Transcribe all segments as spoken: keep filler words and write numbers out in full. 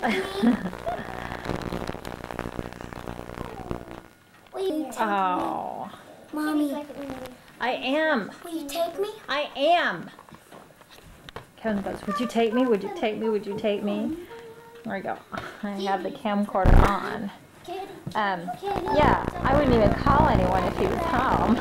Will you take Oh. me? Mommy. I am. Will you take me? I am. Kevin goes, would you take me? Would you take me? Would you take me? There we go. I have the camcorder on. Um, yeah, I wouldn't even call anyone if he was home.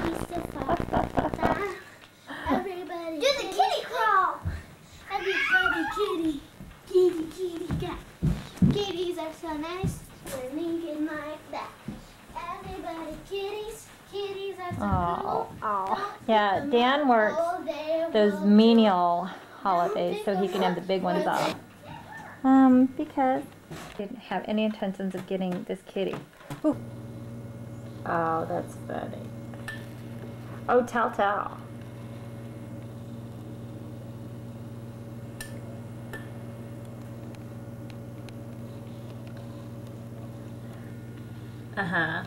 Everybody. Do the kitty crawl. Everybody kitty. Kitty, kitty, cat. Kitties are so nice. Swimming in my back. Everybody kitties. Kitties are so Oh, cool. oh. Yeah, Dan works those menial holidays so he can have the big ones off. Um, because he didn't have any intentions of getting this kitty. Ooh. Oh, that's funny. Oh, tell, tell. Uh-huh.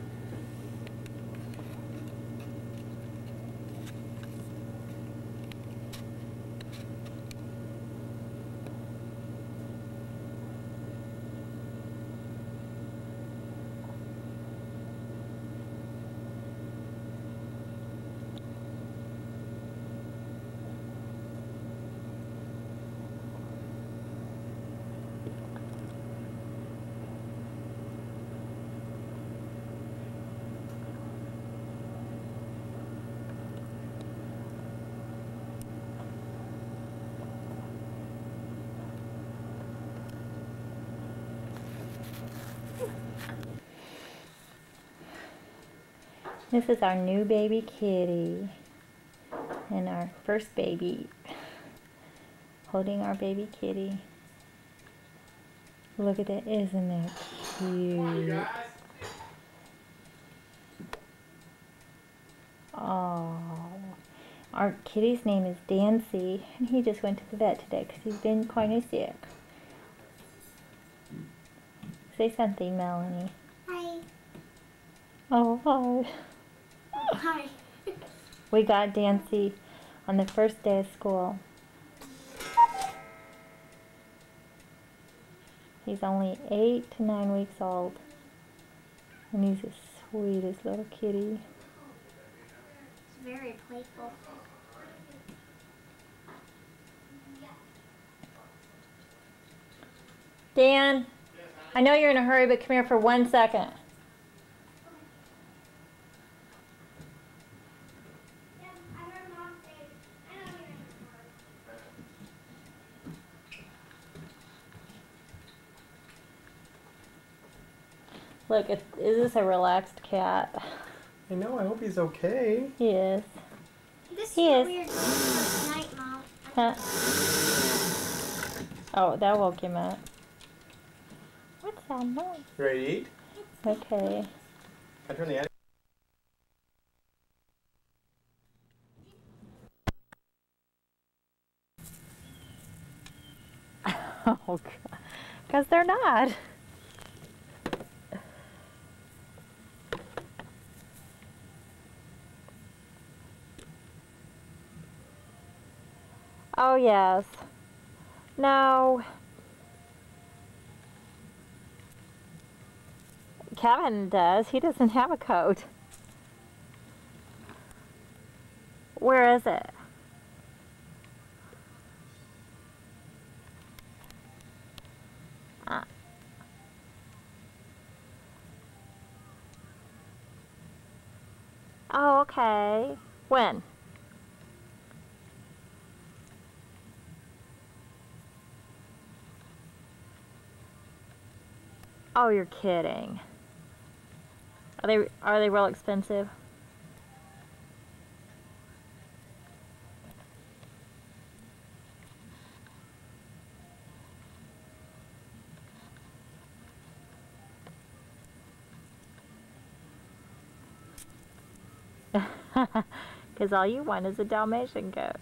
This is our new baby kitty and our first baby holding our baby kitty. Look at that, isn't that cute? Oh, our kitty's name is Dancy and he just went to the vet today because he's been kind of sick. Say something, Melanie. Hi. Oh, hi. Hi. We got Dancy on the first day of school. He's only eight to nine weeks old. And he's the sweetest little kitty. It's very playful. Dan, I know you're in a hurry, but come here for one second. Look, is this a relaxed cat? I know, I hope he's okay. He is. This He is is. weird night, Mom. Huh? Oh, that woke him up. What's that noise? You ready to eat? Okay. I turn the attic. Oh, God. Because they're not. Oh, yes. No. Kevin does. He doesn't have a coat. Where is it? Uh. Oh, okay. When? Oh, you're kidding. Are they are they real expensive? Because all you want is a Dalmatian goat.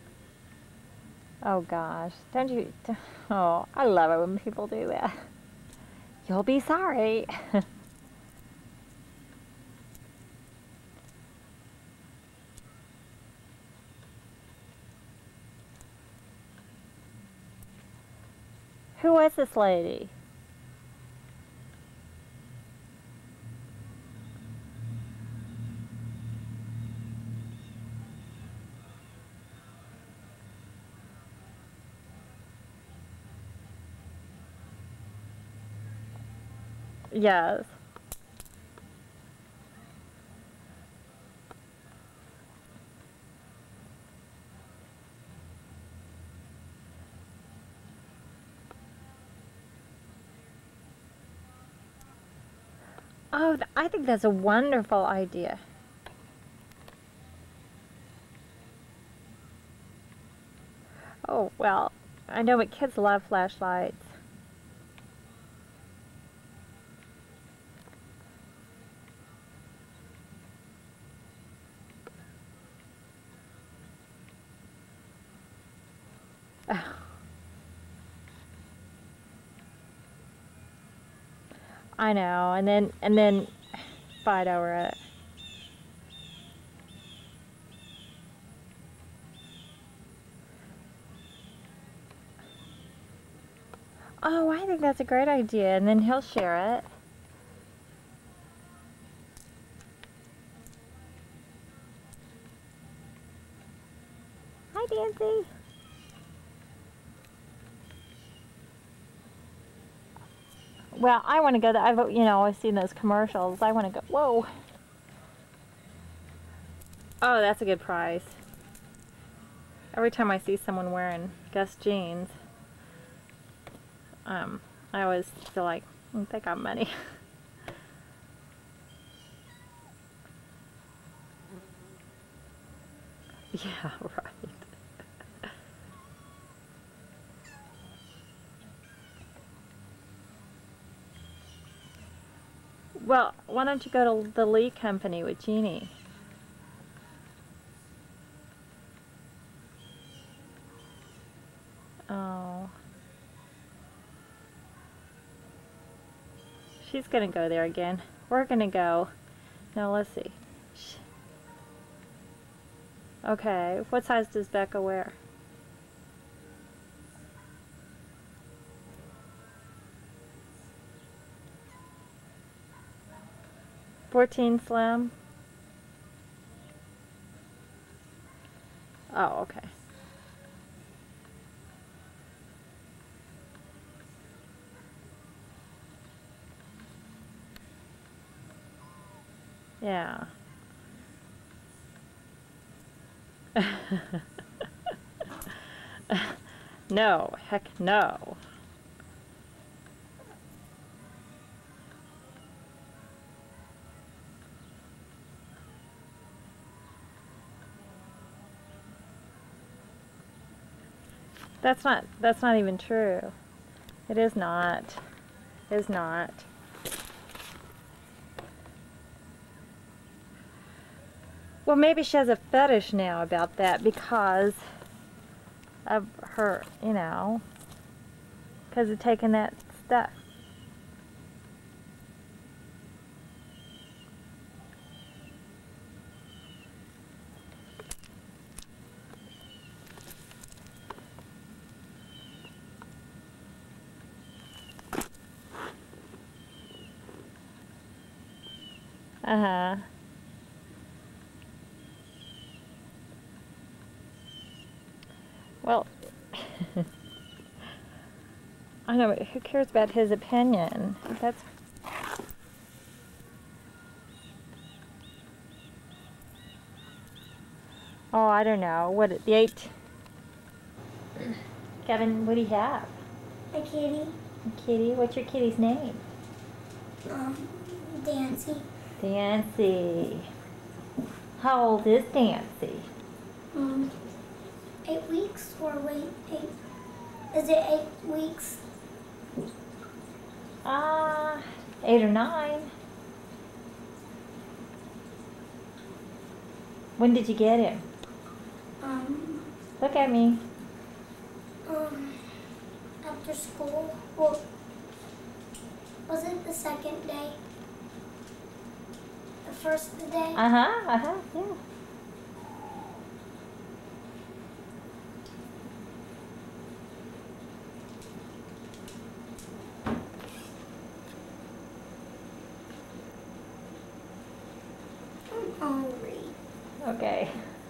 Oh gosh, don't you? Oh, I love it when people do that. You'll be sorry. Who was this lady? Yes. Oh, I think that's a wonderful idea. Oh, well, I know, but kids love flashlights. I know, and then and then fight over it. Oh, I think that's a great idea, and then he'll share it. Hi, Dancy. Well, I want to go there. I've, you know, always seen those commercials. I want to go. Whoa. Oh, that's a good price. Every time I see someone wearing Guess jeans, um, I always feel like mm, they got money. Yeah, right. Well, why don't you go to the Lee Company with Jeannie? Oh. She's gonna go there again. We're gonna go. No, let's see. Okay, what size does Becca wear? fourteen slim? Oh, okay. Yeah. No, heck no. That's not, that's not even true. It is not. It is not. Well, maybe she has a fetish now about that because of her, you know, because of taking that stuff. Uh-huh. Well, I know, but who cares about his opinion? That's... Oh, I don't know. What, the eight... Kevin, what do you have? A kitty. A kitty? What's your kitty's name? Um, Dancy. Dancy. How old is Dancy? Um, eight weeks or wait, eight. Is it eight weeks? Ah, uh, eight or nine. When did you get him? Um, Look at me. Um, after school. Well, Was it the second day? The first day? Uh-huh, uh-huh, yeah. I'm hungry. Okay.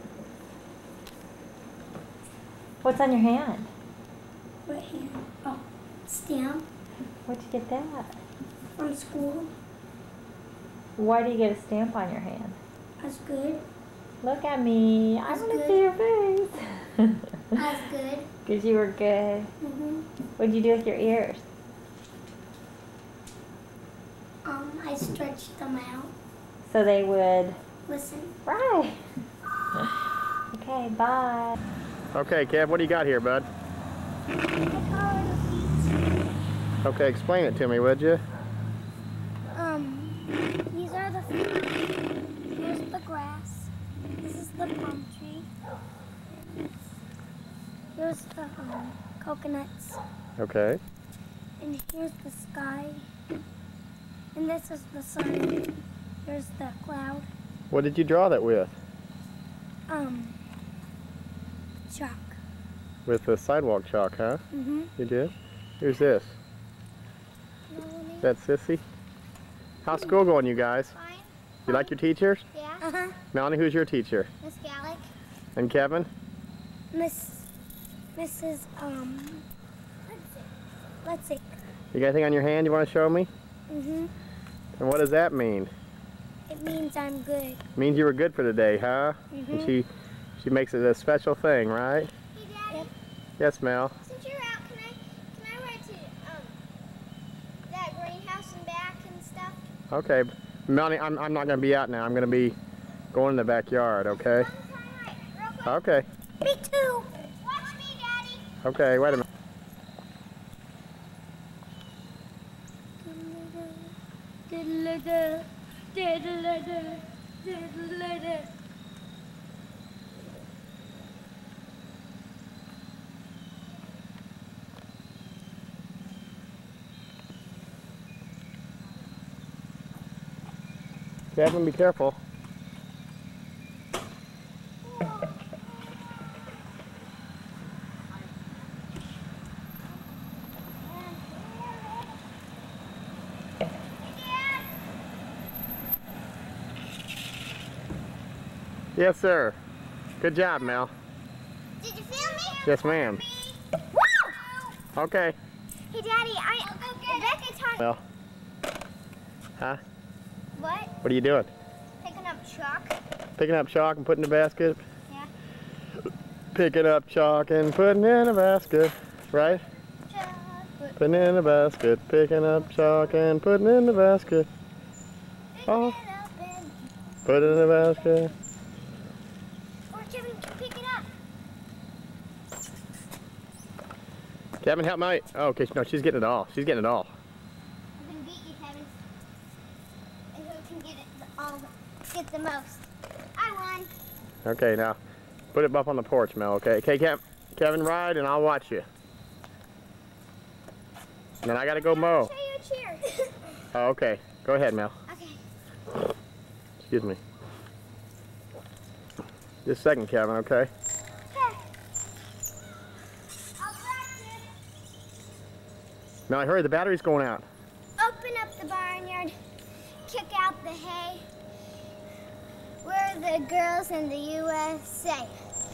What's on your hand? What hand? Oh, stamp Where'd you get that? from school. Why do you get a stamp on your hand? That's good. Look at me. I That's want to good. see your face. That's good. Because you were good. Mm-hmm. What'd you do with your ears? Um, I stretched them out. So they would... Listen. Right. Okay, bye. Okay, Kev, what do you got here, bud? Okay, explain it to me, would you? Um, these are the fruit. Here's the grass. This is the palm tree. Here's the um, coconuts. Okay. And here's the sky. And this is the sun. Here's the cloud. What did you draw that with? Um, chalk. With the sidewalk chalk, huh? Mm-hmm. You did? Who's this? That's Sissy. How's school going, you guys? Fine. You like your teachers? Yeah. Uh-huh. Melanie, who's your teacher? Miss Gallic. And Kevin? Miss, Missus Um, let's see. You got anything on your hand you want to show me? Mm-hmm. And what does that mean? It means I'm good. Means you were good for the day, huh? Mm-hmm. And she, she makes it a special thing, right? Hey, Daddy. Yep. Yes, Mel. Since you're out, can I can I ride to um that greenhouse and back and stuff? Okay. Melanie, I'm, I'm not going to be out now. I'm going to be going in the backyard, okay? Okay. Me too. Watch me, Daddy. Okay, wait a minute. Diddle-da, diddle-da, diddle-da. Kevin, be careful. Yes, sir. Good job, Mel. Did you feel me? Yes, ma'am. Woo! Okay. Hey, Daddy, I Rebecca taught. Mel. Huh? What? What are you doing? Picking up chalk. Picking up chalk and putting in the basket? Yeah. Picking up chalk and putting in a basket, right? Chalk. Putting in a basket, picking up chalk and putting in the basket. Oh, Pick it up and put it in the basket. or Kevin can pick it up. Kevin, help me out. Oh, okay, no, she's getting it all. She's getting it all. I'm gonna beat you, Kevin. And who can get it the, all get the most? I won. Okay, now put it up on the porch, Mel. Okay, okay, Kev, Kevin, ride and I'll watch you. And then I gotta go mow. I'll show you a cheer. Oh, okay, go ahead, Mel. Okay. Excuse me. Just a second, Kevin. Okay. Okay. I'll practice. Now, hurry, the battery's going out. Open up the barnyard. Kick out the hay. We're the girls in the U S A.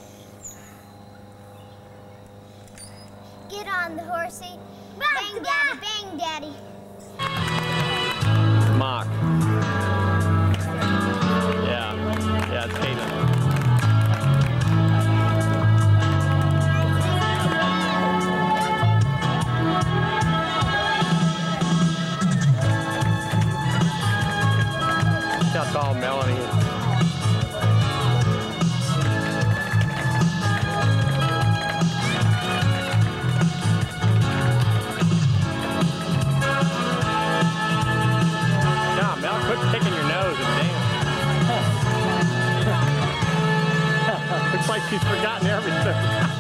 Get on the horsey. Bang, daddy, bang, daddy. Mock. Yeah. Yeah, it's Caitlin. That's how tall Melanie is. Quit picking your nose and dance. Looks like she's forgotten everything.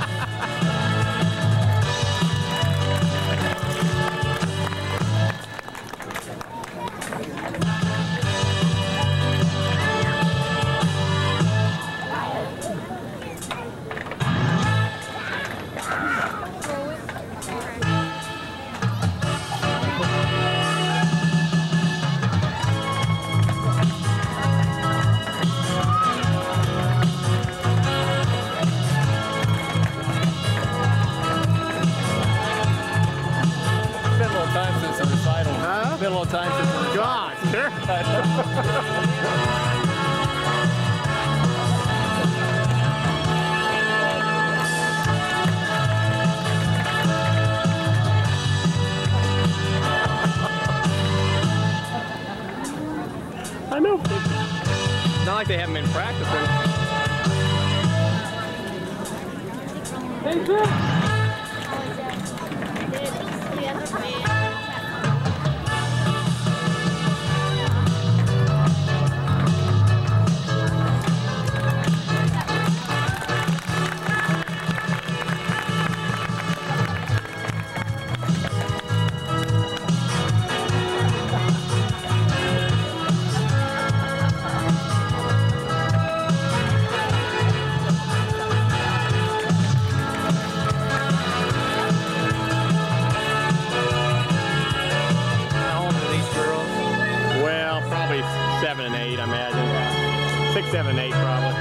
It's not like they haven't been practicing. Hey, Chris. Seven and eight, I imagine. Six, seven, eight, probably.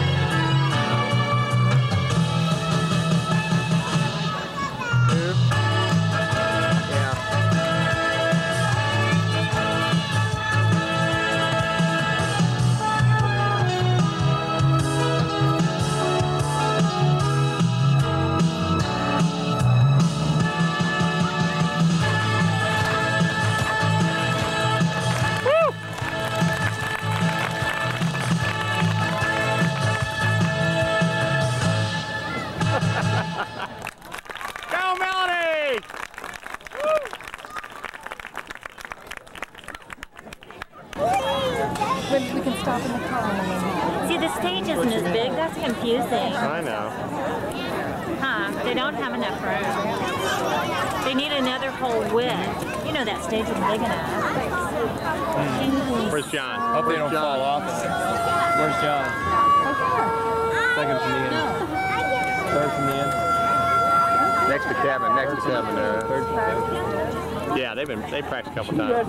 We can stop in the car. See, the stage isn't as big. That's confusing. I know. Huh? They don't have enough room. They need another whole width. You know that stage isn't big enough. Mm. Where's John? Hope they don't fall off. Where's John? Second from the end. Third from the end. Next to Kevin. Next to Kevin. Uh, Third from Kevin. Yeah, they've been they practiced a couple times.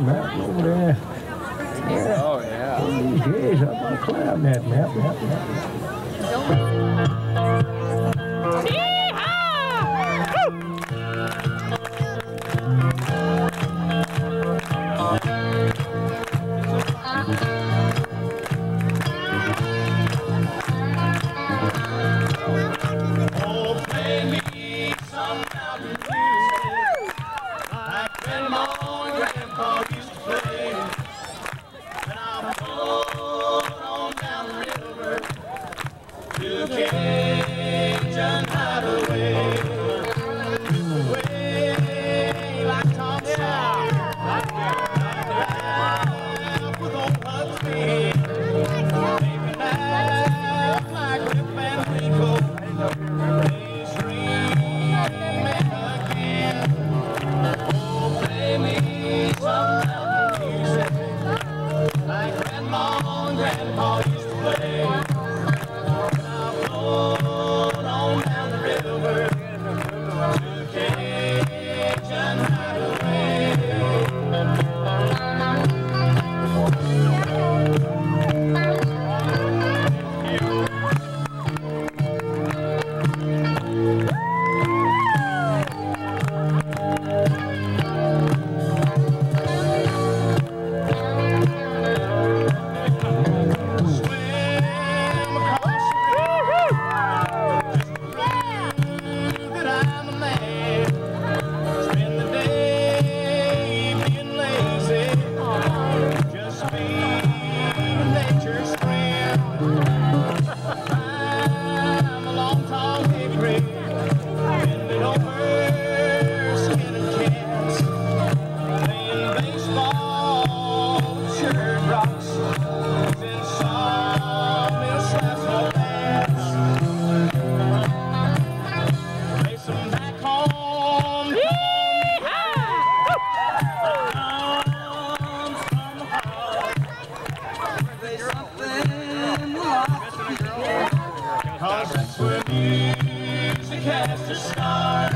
Yeah. Oh yeah. Jeez, I'm gonna climb that map, map, map. Oh, play me some mountain music, like Grandma and Grandpa used to play. And I'll float on down the river to Cajun Hideaway. Way like Tom Sawyer, laugh with old Huxley. Maybe laugh like Rip Van Winkle. They scream again. Oh, play me some mountain music, like Grandma and Grandpa used to play. And I'll float on down the river to Cajun Hideaway. Cause that's where music has to start.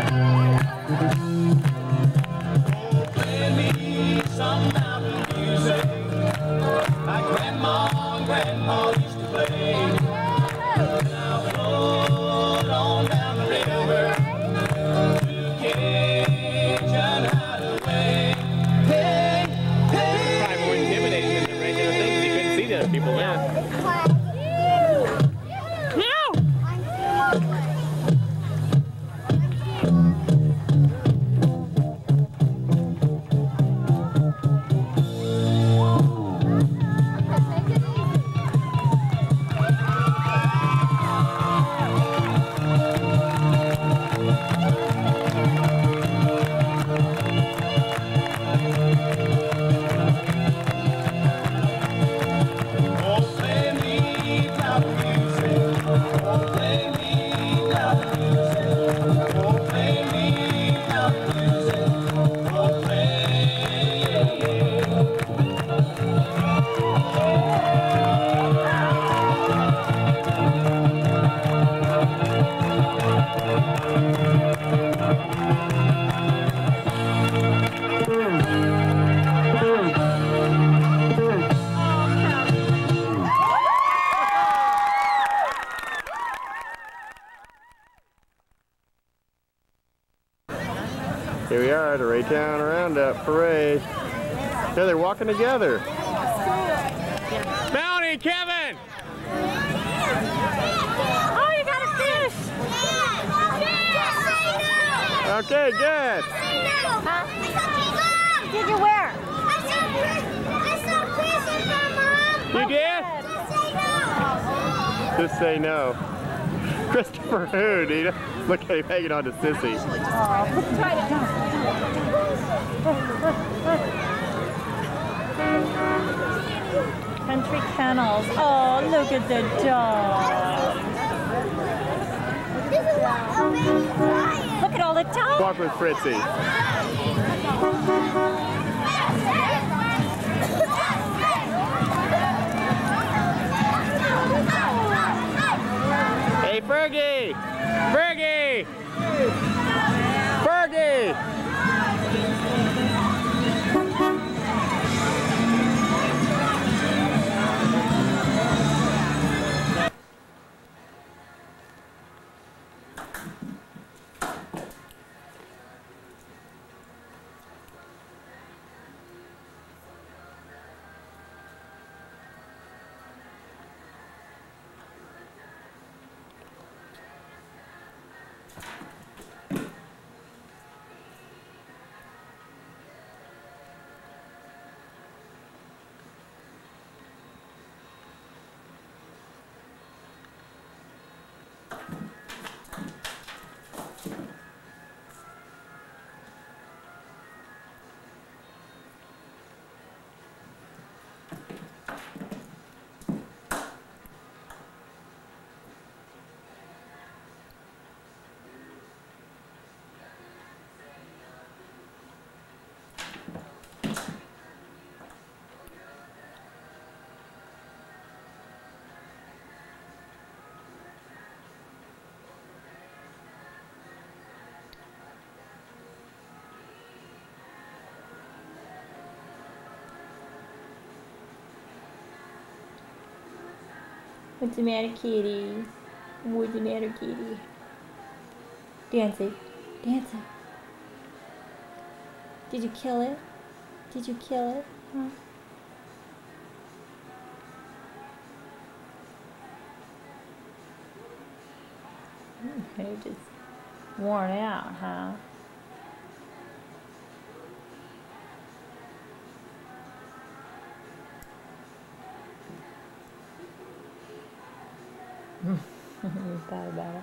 Oh, play me some mountain music, like Grandma and Grandpa used to play. Now float on down the river to Cajun Hideaway. Hey, hey. Probably more intimidating than the regular things. You couldn't see the other people there. backyard, a Raytown Roundup parade. Yeah, they're walking together. Melanie, Kevin! Oh, you got a fish! Okay, good. Huh? Did you where? You did? Just say no. Christopher who, Nita? Look at him hanging on to Sissy. Country Kennels. Oh, look at the dog. Look at all the dogs. Walk with Fritzy. Hey, Fergie! Fergie! Fergie! What's the matter, kitty? What's the matter, kitty? Dancing. Dancing. Did you kill it? Did you kill it? Huh? You're just worn out, huh? You thought about it.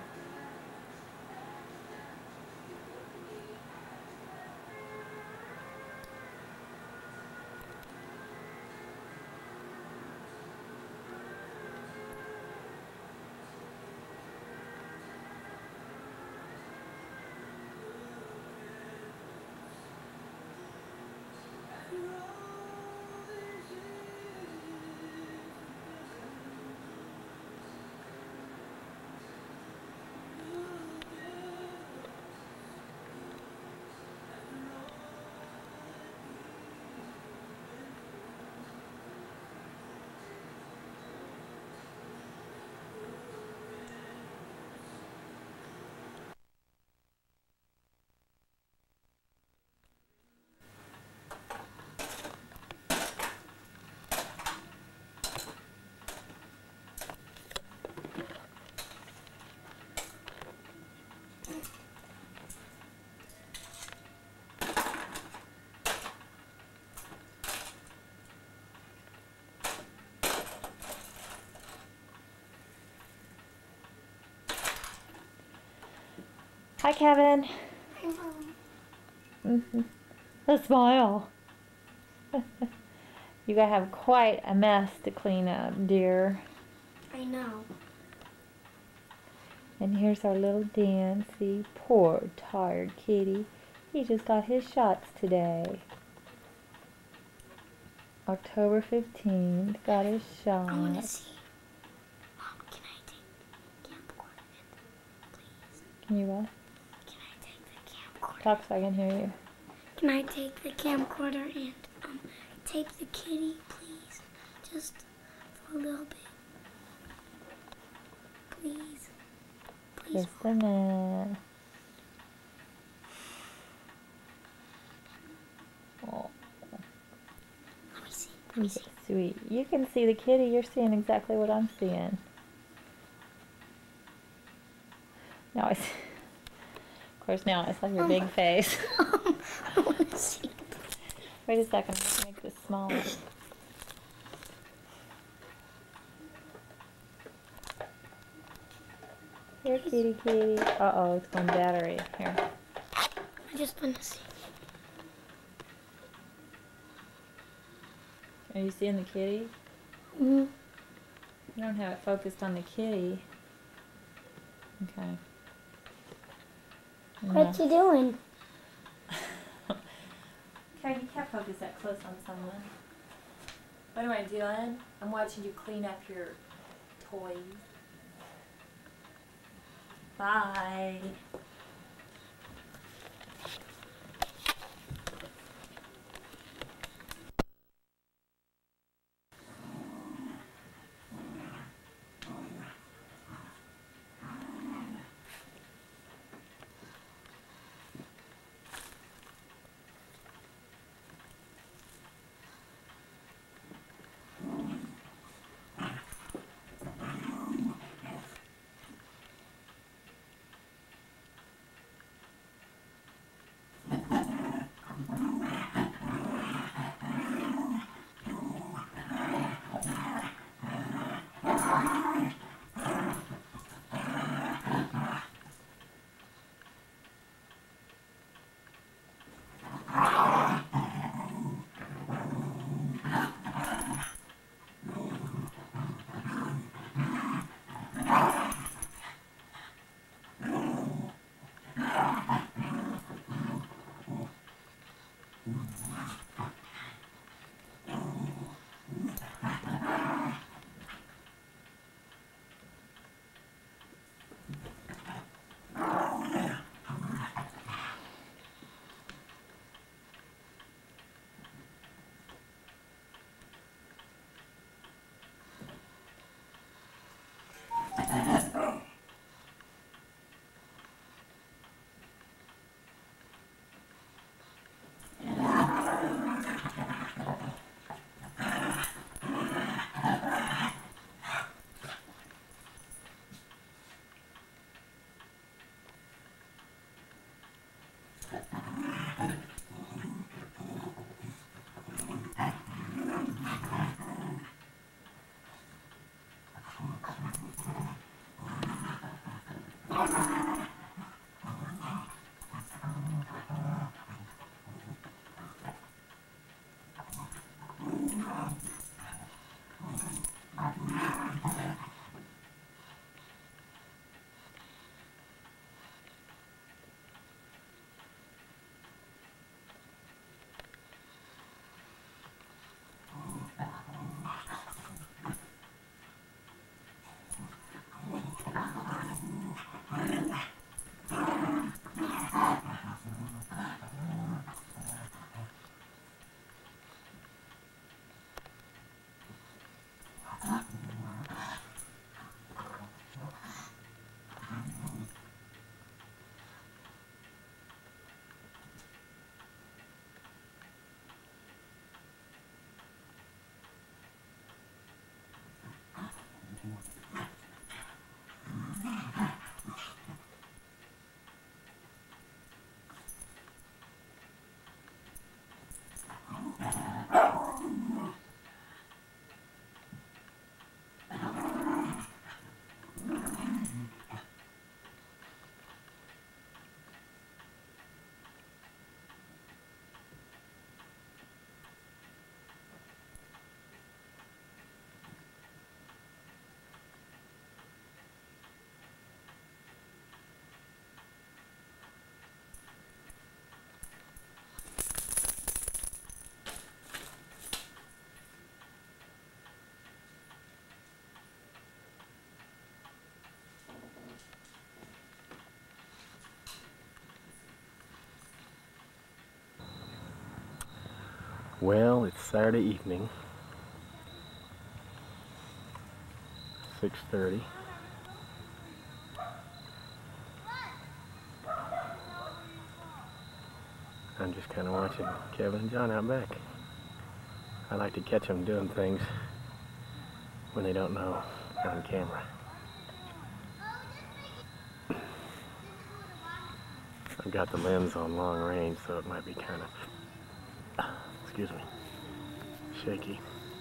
Hi, Kevin. Mm-hmm. A smile. You gotta have quite a mess to clean up, dear. I know. And here's our little Dancy. Poor, tired kitty. He just got his shots today. October fifteenth, got his shot. I want to see. Mom, can I take camcorder in, please? Can you what? Can I take the camcorder? Talk so I can hear you. Can I take the camcorder and um take the kitty, please? Just for a little bit. Please. Please. Just a minute. He's sweet. You can see the kitty. You're seeing exactly what I'm seeing. Now I see. Of course, now I saw your big face. I want to see. Wait a second. Let's make this smaller. Here, kitty, kitty. Uh-oh, it's going battery. Here. I just want to see. Are you seeing the kitty? Mm-hmm. You don't have it focused on the kitty. Okay. What you doing? Okay, you can't focus that close on someone. What am I doing? I'm watching you clean up your toys. Bye. Well, it's Saturday evening, six thirty. I'm just kind of watching Kevin and John out back. I like to catch them doing things when they don't know they're on camera. I've got the lens on long range, so it might be kind of, excuse me, shaky.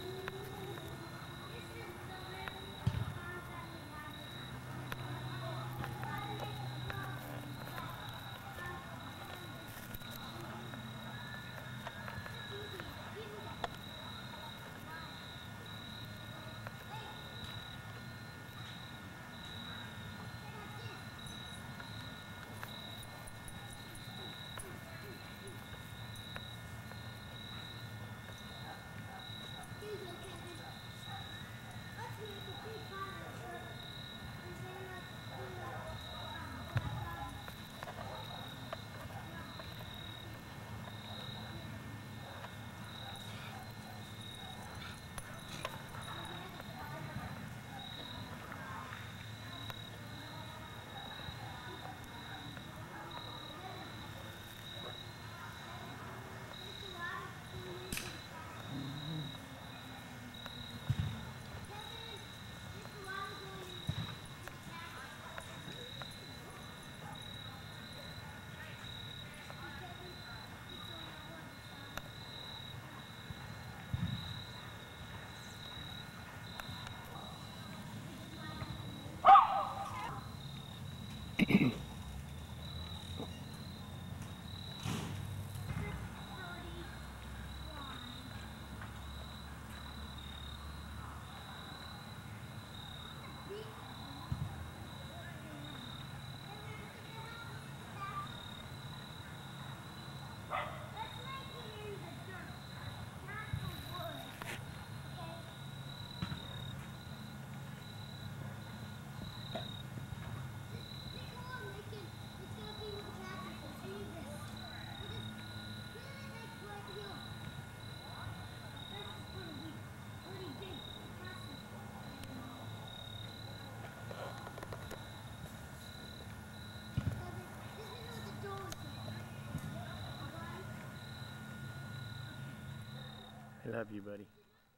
I love you, buddy.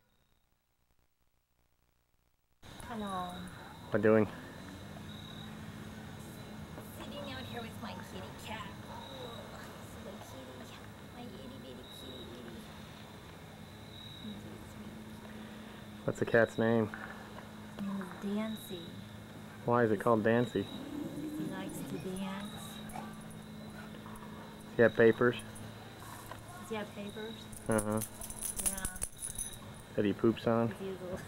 Hello. What doing? Sitting out here with my kitty cat. Oh, little kitty. My itty bitty kitty. He's so sweet. What's the cat's name? His name is Dancy. Why is it called Dancy? He likes to dance. Does he have papers? Does he have papers? Uh-huh. Yeah. That he poops on? He's a little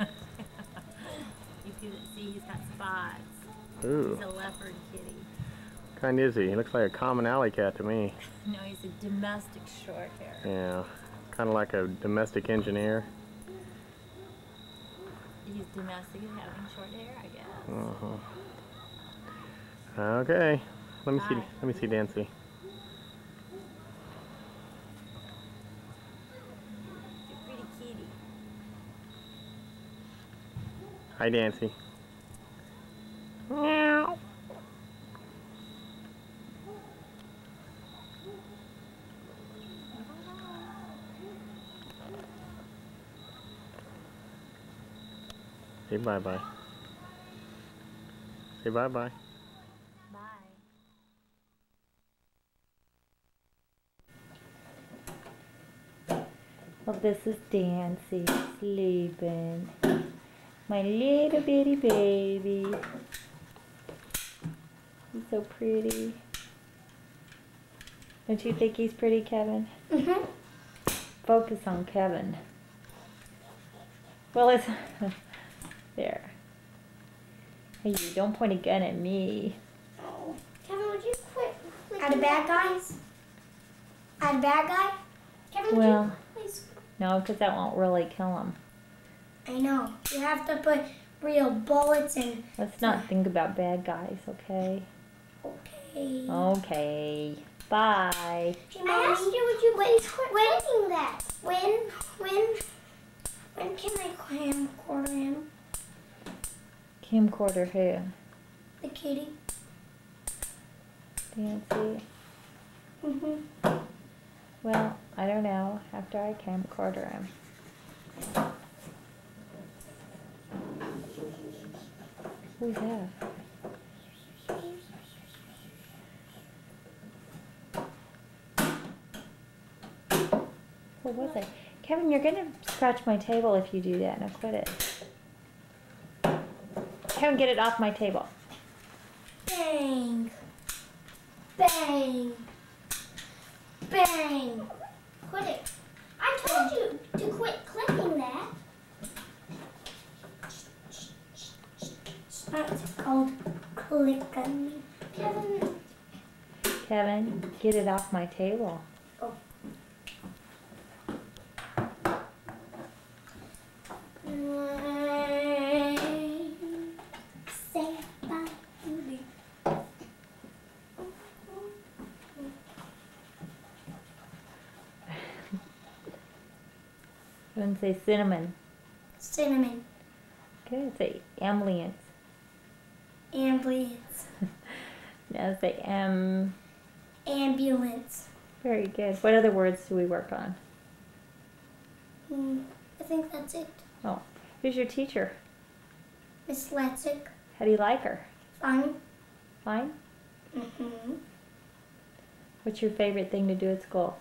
you can see he's got spots. Ooh. He's a leopard kitty. What kind is he? He looks like a common alley cat to me. No, he's a domestic short hair. Yeah. Kind of like a domestic engineer. He's domestic and having short hair, I guess. Uh-huh. Okay. Let me see Bye. let me see Dancy. He's a pretty kitty. Hi, Dancy. Meow. Say bye-bye. Say bye-bye. Bye. Well, this is Dancy sleeping. My little bitty baby. He's so pretty. Don't you think he's pretty, Kevin? Mm-hmm. Focus on Kevin. Well, it's... there. Hey, you don't point a gun at me. Kevin, would you quit? Add a bad guys? Add a bad guy? Kevin, would Well, you please? no, because that won't really kill him. I know. You have to put real bullets in. Let's not think about bad guys, okay? Okay. Okay. Bye. Hey, Mommy, I asked you, would you please quit thinking that? When, when, when can I camcorder him? Camcorder who? The kitty. Dancy. Mm-hmm. Well, I don't know. After I camcorder him. Who's that? What was it? Kevin, you're gonna scratch my table if you do that. Now quit it. Kevin, get it off my table. Bang. Bang. Bang. Quit it. I told you to quit clicking that. That's called clicking. Kevin. Kevin, get it off my table. Oh. Say bye. Kevin, say cinnamon. Cinnamon. Good. Say ambulance. Ambulance. Now say am. Ambulance. Very good. What other words do we work on? Hmm, I think that's it. Oh, who's your teacher? Miss Letzik. How do you like her? Fine. Fine? Mm-hmm. What's your favorite thing to do at school?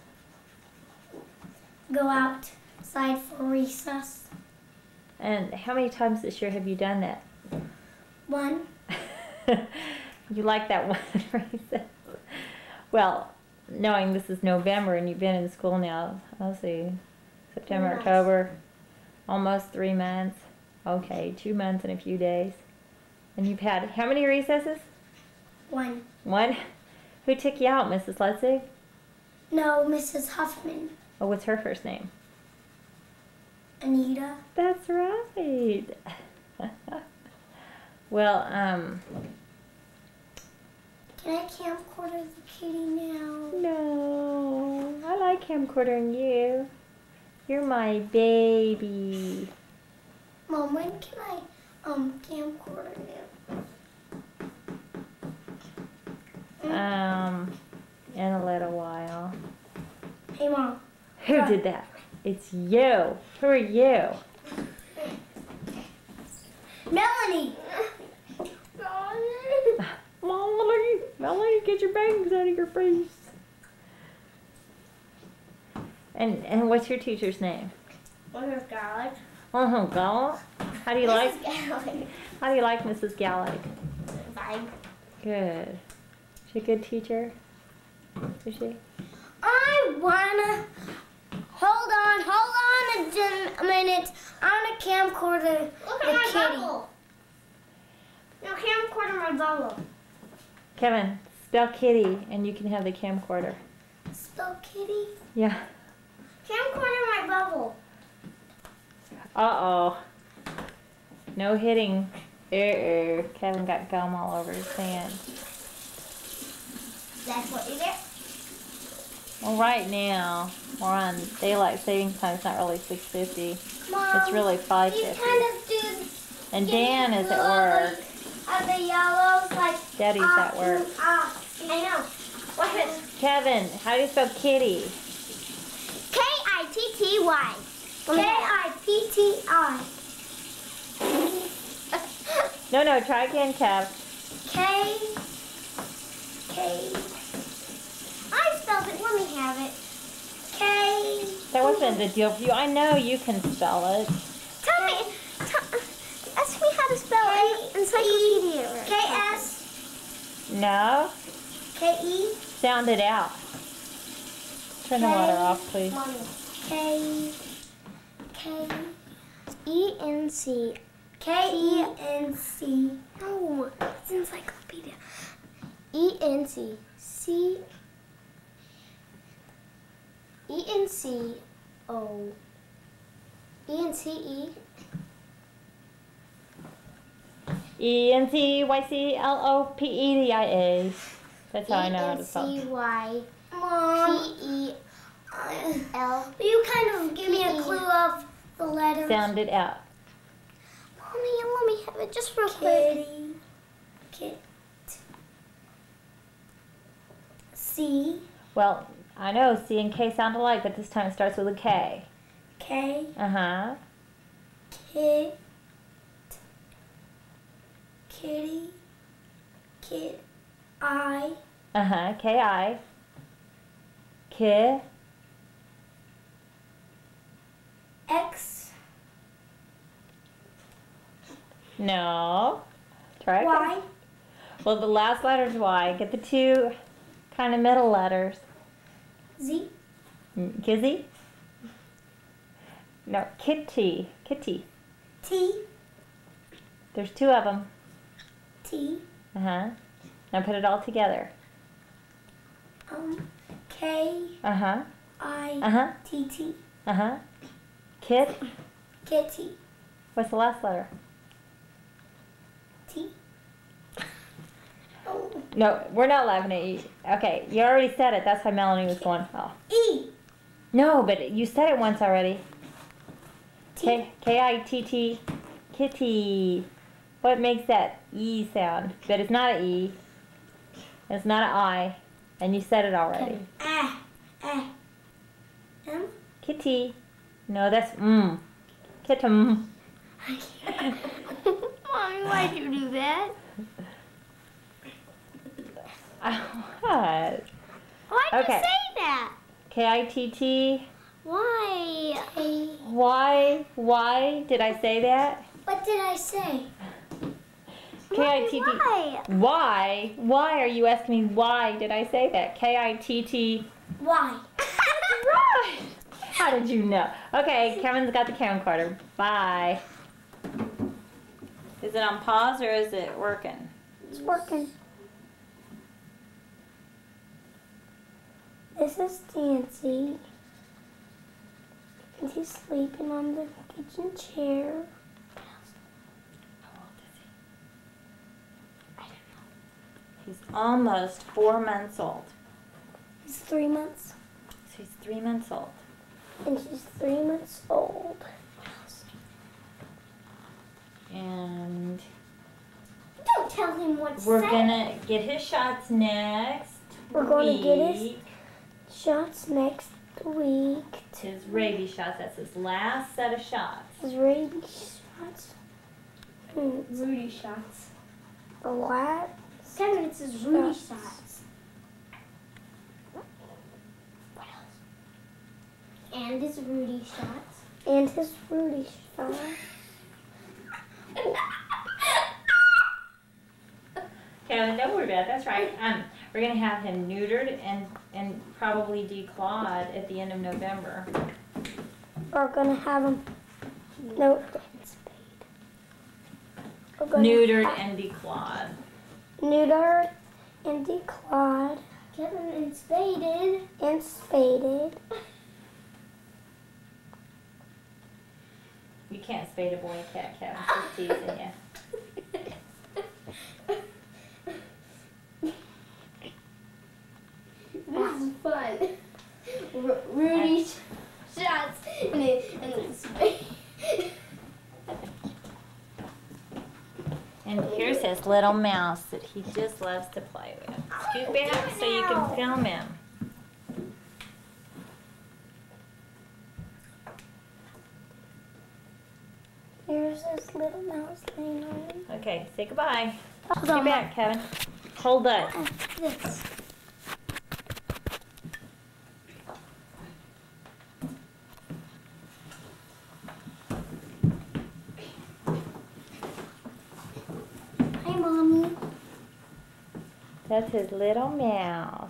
Go outside for recess. And how many times this year have you done that? One. You like that one recess? Well, knowing this is November and you've been in school now, I'll see, September, Yes. October, almost three months. Okay, two months and a few days. And you've had how many recesses? One. One? Who took you out, Missus Lutzig? No, Missus Huffman. Oh, what's her first name? Anita. That's right. Well, um, Can I camcorder the kitty now? no, I like camcordering you. You're my baby. Mom, when can I um camcorder now? Um, in a little while. Hey, Mom. Who Right. did that? It's you. Who are you? Melanie. Melanie, Melanie, get your bangs out of your face. And and what's your teacher's name? Missus Garlic. Oh, Gallic. How do you like? Missus Garlic. How do you like Missus Gallic? Fine. Good. Is she a good teacher? Is she? I wanna hold on, hold on a, gen- a minute. I wanna camcorder Look the at my kitty. bubble. Now camcorder my bubble. Kevin, spell kitty, and you can have the camcorder. Spell kitty. Yeah. Camcorder my bubble. Uh-oh. No hitting. Uh-oh. Kevin got gum all over his hand. That's what you get. Well, right now, we're on daylight savings time. It's not really six fifty. Mom, It's really five you fifty. kind of do And give me Dan is at the work. Of the yellows, like Daddy's ah, at work. mm, ah. I know. What's it? Kevin, how do you spell kitty? K I T T Y. K I T T I. No, no, try again, Kev. K. K. I spelled it. Let me have it. K. That wasn't a deal for you. I know you can spell it. Tell me. T- ask me how to spell it. Encyclopedia. K S. No? K E. Sound it out. Turn the water off, please. K. K. E N C. K E N C. No, it's encyclopedia. E N C. C. E N C O. E N C E. E N C Y C L O P E D I A. That's how I know how to spell. E N C Y. P E L. Will you kind of give me a clue of the letters? Sound it out. Mommy, let me have it just real quick. Kit. C. Well, I know C and K sound alike, but this time it starts with a K. K. Uh-huh. Kit. Kitty. Kid. I. Uh-huh, K I. K. X. No. Try again. Y. Well, the last letter is Y. Get the two kind of middle letters. Z. Mm, Kizzy? No, Kitty. Kitty. T. There's two of them. T. Uh-huh. Now put it all together. Um. K. Uh-huh. I. Uh-huh. T. T. Uh-huh. Kit. Kitty. What's the last letter? T. Oh. No, we're not laughing at you. Okay, you already said it. That's why Melanie was going, oh. E. No, but you said it once already. T. K K I T T. Kitty. What makes that E sound? But it's not an E. It's not an I. And you said it already. Ah. Ah. M. Kitty. No, that's mm. Kittum. Mommy, why'd you do that? What? Why'd Okay. you say that? K I T T. Why? A. Why? Why did I say that? What did I say? K I T T. Why? Why? Why are you asking me why did I say that? K I T T. Y. Right. How did you know? Okay, Kevin's got the camcorder. Bye. Is it on pause or is it working? It's working. This is Dancy. And he's sleeping on the kitchen chair. How old is he? I don't know. He's almost four months old. He's three months. So he's three months old. And she's three months old. And Don't tell him what to we're say. gonna get his shots next We're gonna get his week. shots next week. His rabies shots. That's his last set of shots. His rabies shots. Hmm, Rudy shots. the last. Kevin, it's his Rudy Shots. shots. What else? And his Rudy shots. And his Rudy shots. Kevin, don't worry about it. That's right. Um, we're gonna have him neutered and and probably declawed at the end of November. We're gonna have him. No, spayed. We're gonna Neutered have- and declawed. neutered and declawed Kevin and spaded. and spaded. You can't spade a boy and cat, Kevin. Just teasing you. This is fun. R- Rudy sh- shots and then and then spade. And here's his little mouse that he just loves to play with. Scoot back so you can film him. Here's this little mouse laying on him. Okay, say goodbye. Hold Scoot on, back, Kevin. Hold it. Mom. This. Hi, Mommy. That's his little mouse.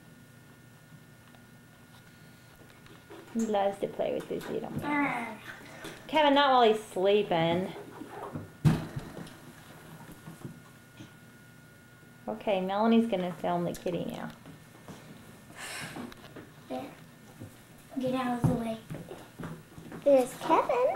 He loves to play with his little mouse. Kevin, not while he's sleeping. Okay, Melanie's gonna film the kitty now. There. Get out of the way. There's Kevin.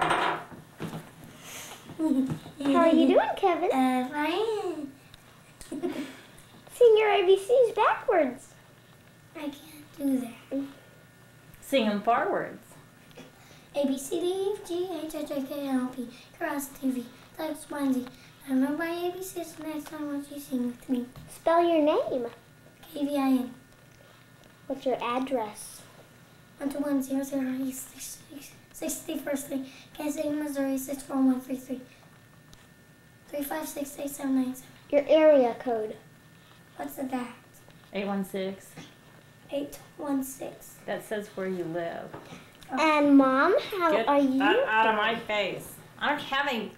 How are you doing, Kevin? Uh, fine. Sing your A B Cs backwards. I can't do that. Sing them forwards. A B C D E F G H I J K L M P Cross T V X Y and Z. I know my A B Cs next time once you sing with me. Spell your name. K V I N. What's your address? one two one zero zero East sixty-first Street, Kansas City, Missouri six four one three three. Three five six eight seven nine seven. Your area code. What's that? eight one six. eight one six. That says where you live. And Mom, how Get are you? that out of my face. I'm having.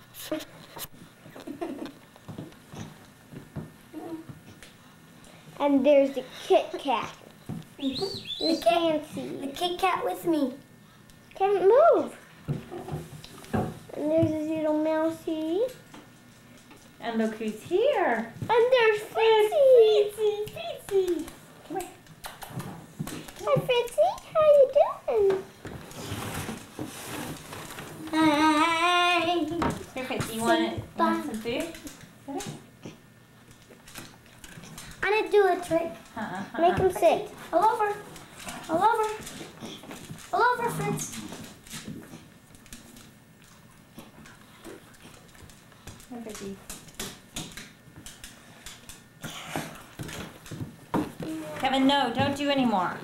And there's the Kit Kat. The The fancy. The Kit Kat with me. Can't move. And there's a little mousey. And look who's here. And there's Fritzy. Fritzy, Fritzy. Come here. Hi, Fritzy. How you doing? Hi. Here, Fritzy, you want, it, want some food? I'm gonna do a trick. Uh-uh, Make him sit. All over. All over. All over, Fritz. Here, Fritzy. Kevin, no, don't do anymore.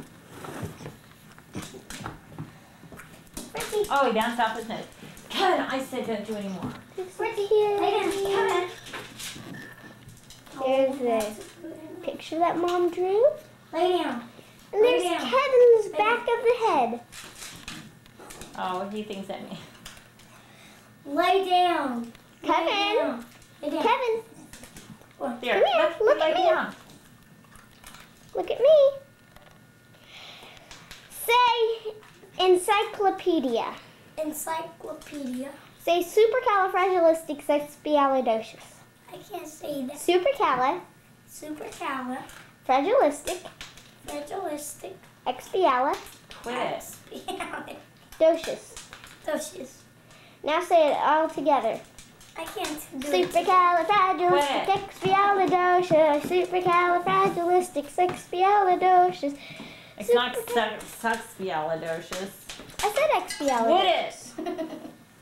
Fritzy. Oh, he bounced off his nose. Kevin, I said don't do anymore. Fritzy. Lay down. Come in. There's the picture that Mom drew. Lay down. And there's Lay down. Kevin's Lay back of the head. Oh, he thinks at me. Lay down. Kevin. Lay down. Lay down. Kevin, There, Come here, look, look lay at me. down. look at me. Say encyclopedia. Encyclopedia. Say supercalifragilisticexpialidocious. I can't say that. Supercalifragilistic Supercalifragilistic. Quit it. expialidocious. Docious. Now say it all together. I can't do it. Supercalifragilisticexpialidocious. Supercalifragilisticexpialidocious. It's not suck, suxpialidocious. I said expialidocious. Quit it.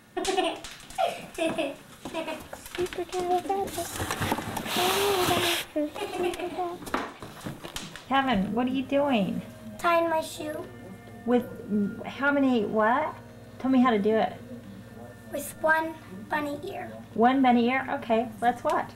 Supercalifragilisticexpialidocious. Kevin, what are you doing? Tying my shoe With how many, what? Tell me how to do it. with one bunny ear. One bunny ear? Okay, let's watch.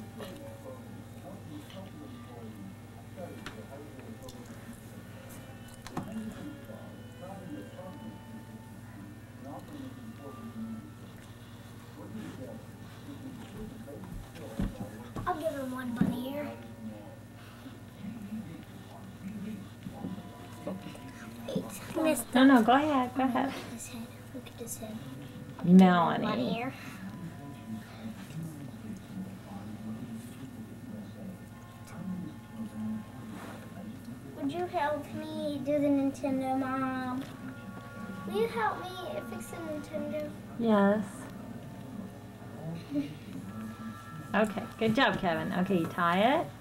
I'll give him one bunny ear. Wait, missed No, no, go ahead, go ahead. his head. Look at his head. One Melanie. ear. Would you help me do the Nintendo, Mom? Will you help me fix the Nintendo? Yes. Okay, good job, Kevin. Okay, you tie it.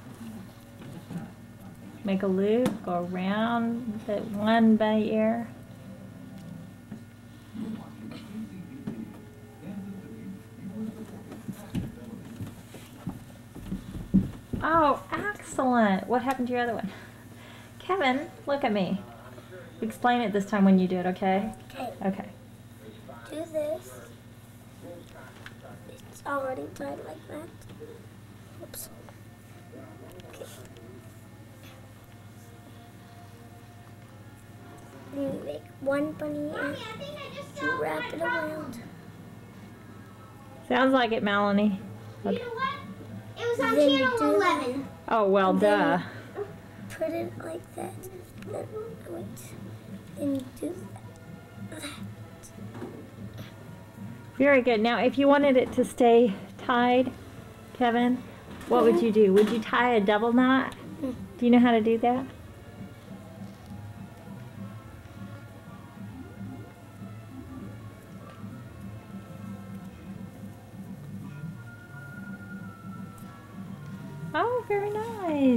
Make a loop, go around the one bunny ear. Oh, excellent. What happened to your other one? Kevin, look at me. Explain it this time when you do it, okay? Okay, Okay. do this. It's already tied like that. Oops. Okay. You make one bunny ear. You wrap it around. Sounds like it, Melanie. Okay. You know what? It was on Then you channel do- eleven. Oh, well, duh. Put it like that. Then wait. Then you do that. Very good. Now, if you wanted it to stay tied, Kevin, what would you do? Would you tie a double knot? Do you know how to do that? Oh, very nice.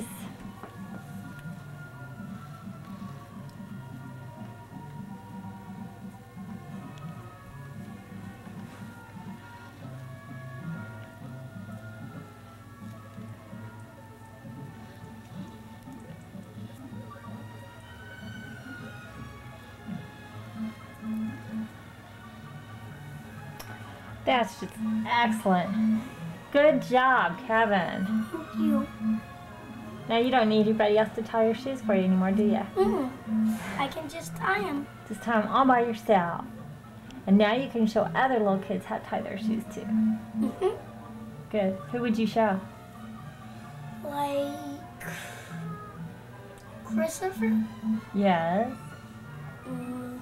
That's just excellent. Good job, Kevin. Thank you. Now you don't need anybody else to tie your shoes for you anymore, do you? Mm. I can just tie them. Just tie them all by yourself. And now you can show other little kids how to tie their shoes too. Mm-hmm. Good. Who would you show? Like Christopher. Yes. Mm,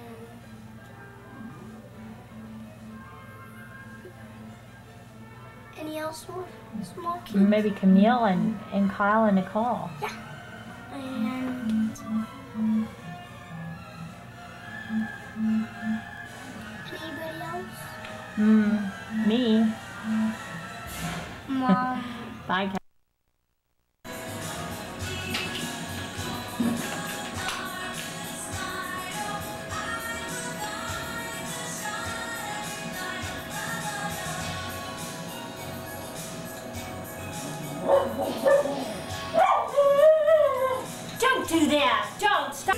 and any else more small kids? Maybe Camille and, and Kyle and Nicole. Yeah. And anybody else? Hmm. Me. Mom. Bye, Kevin. Don't do that! Don't stop!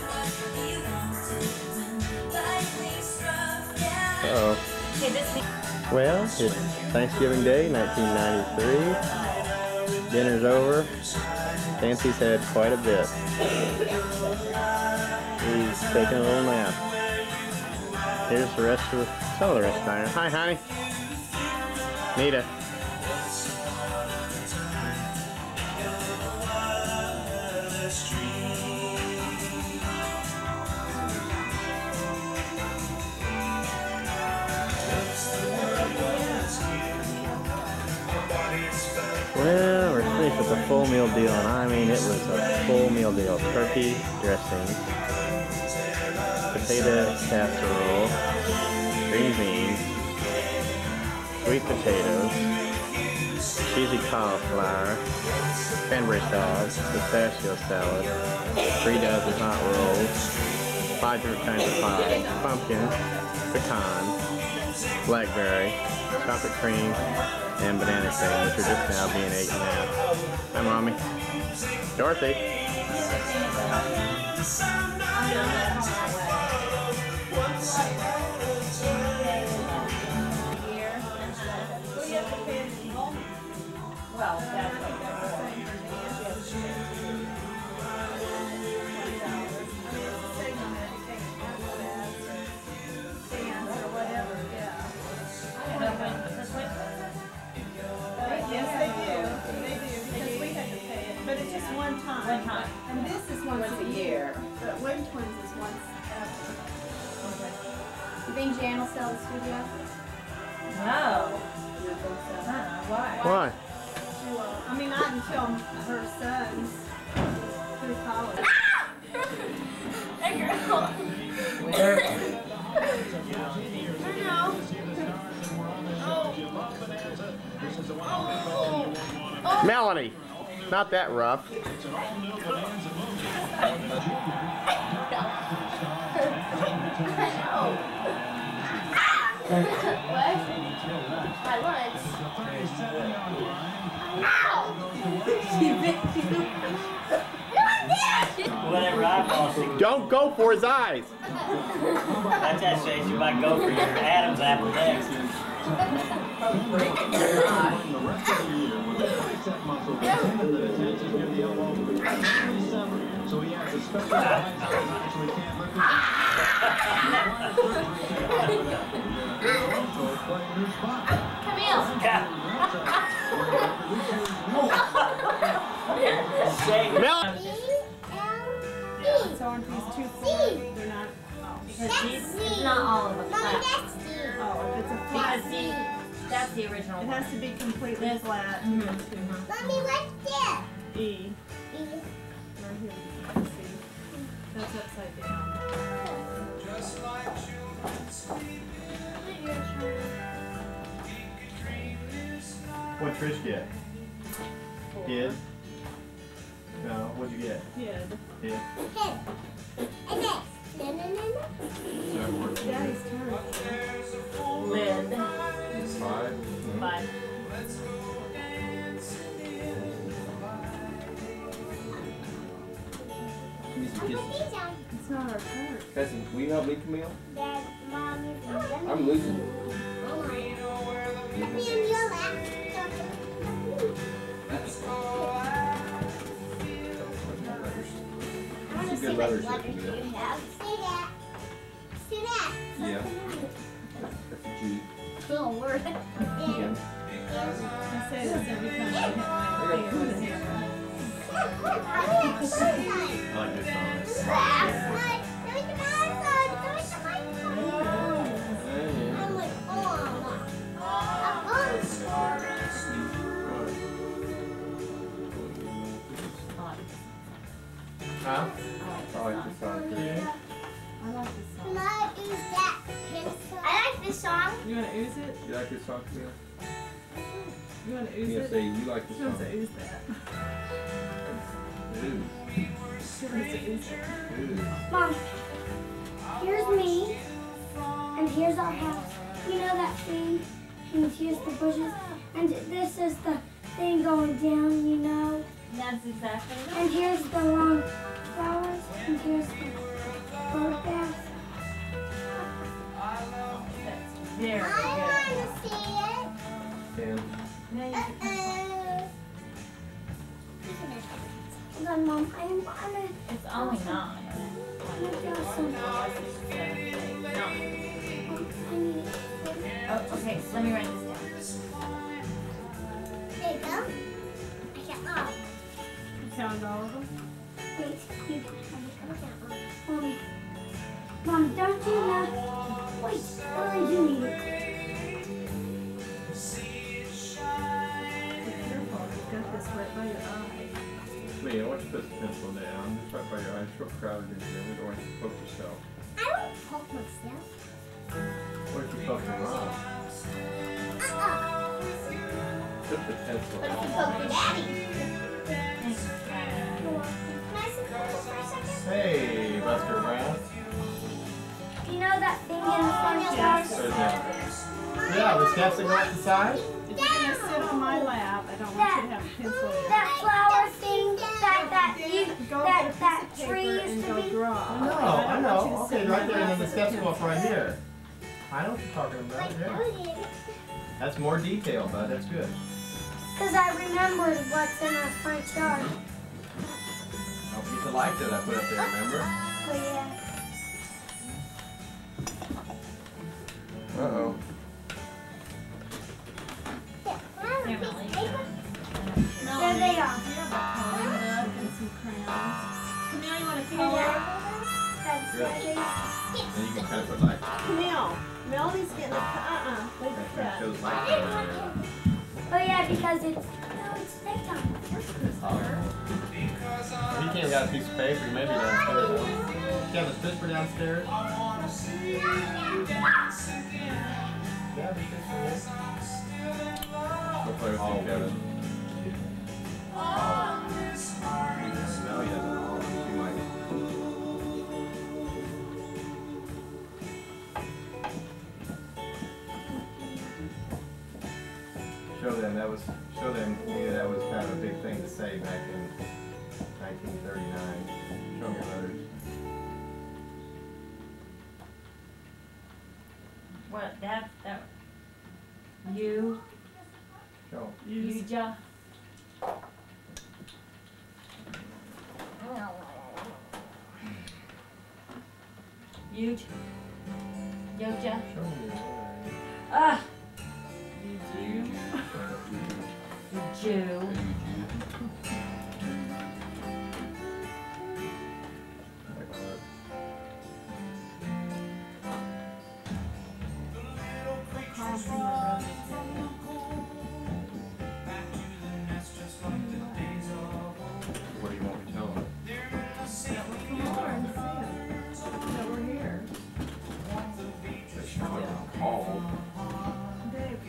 Uh-oh. Okay, this thing. Well, it's Thanksgiving Day, nineteen ninety-three. Dinner's over. Fancy's had quite a bit. He's taking a little nap. Here's the rest of the, some of the rest of the diner. Hi, honey. Nita. Well, we're finished with the full meal deal, and I mean it was a full meal deal. Turkey dressing, potato casserole, green beans, sweet potatoes, cheesy cauliflower, cranberry sauce, pistachio salad, three dozen hot rolls, five different kinds of pie, pumpkin, pecan, blackberry, chocolate cream, and banana cream, which are just now being eaten now. Hi, Mommy. Dorothy. Well, that's Yes, they do. They do, because we had to pay it. But it's just one time. One time. And this is once, Once a a year. year. But Wayne Twins is once after. You think Jan will sell the studio? No. Uh-uh. Why? Why? She will. I mean, not until her sons through college. Hey, girl. Melanie. Not that rough. What? My lunch. Ow! Whatever eyeballs she Don't go for his eyes. That's that say she might go for your Adam's apple next. Camille. Mel. So aren't these two full? They're not. Because these, it's not all of a flat. Oh, if it's a Because flat the, that's the original it one. has to be completely This- flat. Mhm. Mommy, what's this? E. Right here. You can see. That's upside down. What Trish get? Kid? No, what'd you get? Kid. Kid. And this. No, no, no, no. Daddy's turn. Lid. Five. Five. It's not our turn. Cousin, will you help me, Camille? Dad, Mommy, I'm losing. Let me on your lap. letters letters here, do Camille. you have? See that? See that? Yeah. That's a G. Cool word. Yeah. I say this every time I hit my finger with a hammer. I like this song. Huh? I like this song too. I like this song. Can I use that pencil? I like this song. You want to ooze it? You like this song, Camille? You want to ooze Yeah, it? say you like this She wants song. to ooze that. Ooh. She wants to ooze it. Ooh. Mom, here's me, and here's our house. You know that thing? And here's the bushes. And this is the thing going down, you know? That's exactly right. And here's the long flowers, and here's the bird baths. That's very I good. want to see it. Tim. Now you can- Uh-oh. Hold on, Mom. I'm gonna, It's only nine. I'm gonna draw some. Seven, eight, nine. I need Oh, okay, so let me write this down. There you go. I can't. Oh. You counted all of them? Wait, you Mom, Mom, don't you know? Wait, I do need it. Be careful, you've got this right by your eye. Lee, I want you to put the pencil down. Just right by your eyes. Real crowded in here. We don't want you to poke yourself. I don't poke myself. What if you poke your mom? Uh-uh. Put the pencil What if you down. poke your daddy? Can I sit down for a second? Hey, Buster Brown. You know that thing in the front yard? Where's that? Yeah, the steps that go up the side. If you're going to sit on my lap, I don't want you to have a pencil in. That flower thing, that, that, you, Go that, get a that piece of tree paper used and to go be. draw. I know, don't I want know. you to Okay, sit right on there, my and then the lap steps with a go up right pencil. here. I know what you're talking about. Like, Yeah. oh, yeah. That's more detail, bud. That's good. Because I remembered what's in our front yard. Don't forget the light that I put up there, remember? Oh, yeah. Uh-oh. Here, can I have a piece of paper? There they are. Coloring book and some crayons. Camille, you want to color? That's Good. where they are. Then you can kind of put light. Camille, Melody's getting a, uh-uh, leave That the kind of cat. shows light down there. Oh, yeah, because it's, no, it's daytime. Oh. He can't got a piece of paper. He may be downstairs. though. You have a paper downstairs? Yeah, the paper is. Go play with you, Kevin. Now he doesn't know. He might. Show them that was show them maybe that was kind of a big thing to say back in nineteen thirty-nine. Show them your letters. What, that, that, you, Show. you just. You, Yoja. Show them your letters. Ah, You do. Jew. What do you want me to tell them? Come over and see him. That we're here. They should have called. Dave.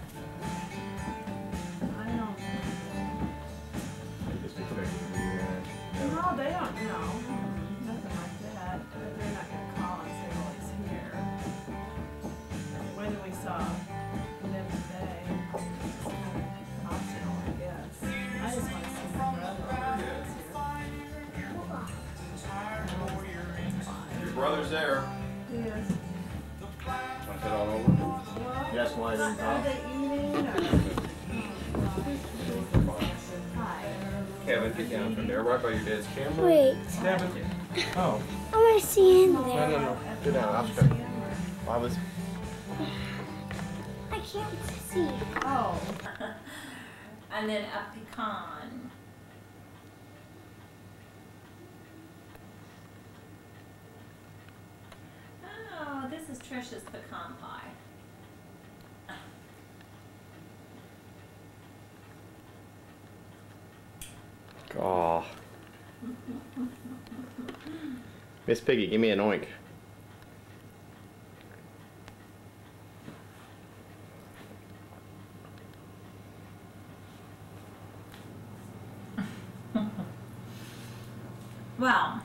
I don't. They just expect you to be there. No, they don't know. Nothing like that. They're not going to call and say, well, he's here. Whether we saw them today, it's kind of optional, I guess. I just want to see my brother. Your brother's there. Yes. Want to sit all over? Well, Yes, why I didn't are talk? they eating or? Hi. Kevin, get down from there, right by your dad's camera. Wait. Kevin. Oh. I want to see in No, there. no, no. Go down. I'll show you. I was. I can't see. Oh. And then a pecan. Oh, this is Trisha's pecan pie. Oh. Miss Piggy, give me an oink. Well.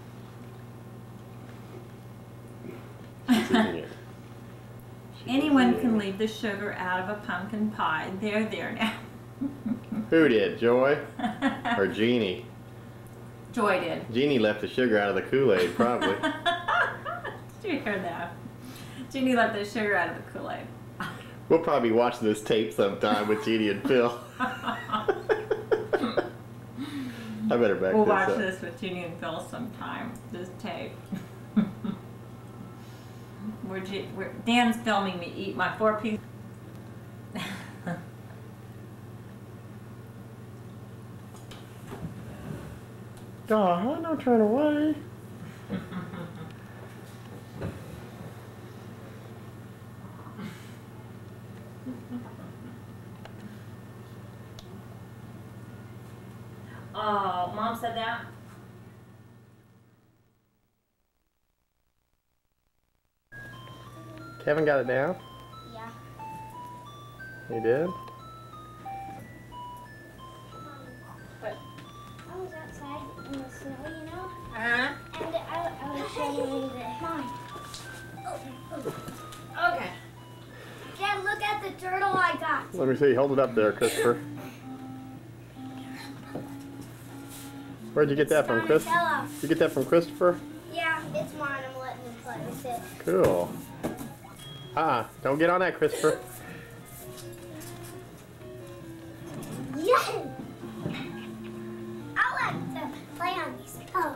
Anyone can leave the sugar out of a pumpkin pie. They're there now. Who did? Joy? Or Jeannie? Joy did. Jeannie left the sugar out of the Kool-Aid, probably. Did you hear that? Jeannie left the sugar out of the Kool-Aid. We'll probably be watching this tape sometime with Jeannie and Phil. I better back We'll this watch up. this with Jeannie and Phil sometime. This tape. We're, G we're Dan's filming me eat my four piece. Oh, don't turn away. Oh, Mom said that? Kevin got it down? Yeah. He did? But I was outside in the snow, you know? Uh-huh. And I, I was showing the mine. Okay. Dad, look at the turtle I got. Let me see. Hold it up there, Christopher. Where'd you get that from, Chris? Donatello. You get that from Christopher? Yeah. It's mine. I'm letting him play with it. Cool. Ah, don't get on that, Christopher. Yes! I like to play on these toes.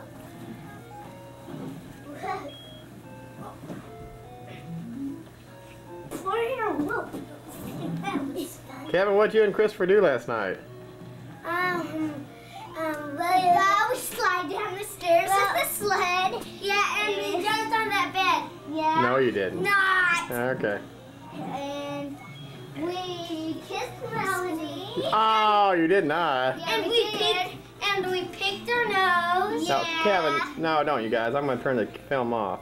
That was fun. Kevin, what'd you and Christopher do last night? Um, um, well, we slide down the stairs Well, with the sled. Yeah, and we jumped on that bed. Yeah. No, you didn't. Not. Okay. And we kissed Melody. Oh, you did not. Yeah, And we we did. picked and we picked our nose. No, Yeah. Kevin, no, don't you guys. I'm going to turn the film off.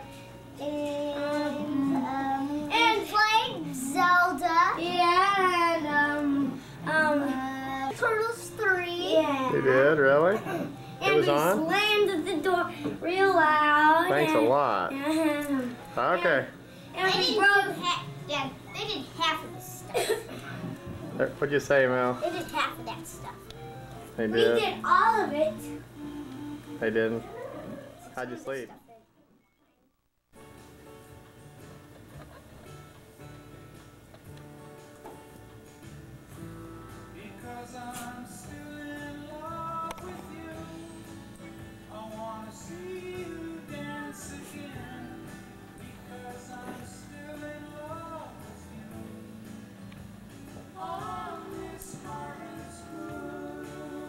And, um, And- played Zelda. Yeah, and um um Uh, Turtles three. yeah. You did, really? It And was we on? slammed the door real loud. Thanks a and, lot. And, Okay. and They we didn't broke. do half. Yeah, they did half of the stuff. What'd you say, Mel? They did half of that stuff. They We did. did all of it. They didn't. How'd you sleep? Because I'm still in love with you. I wanna see you dance again. Because I'm still in love with you. On this harvest moon.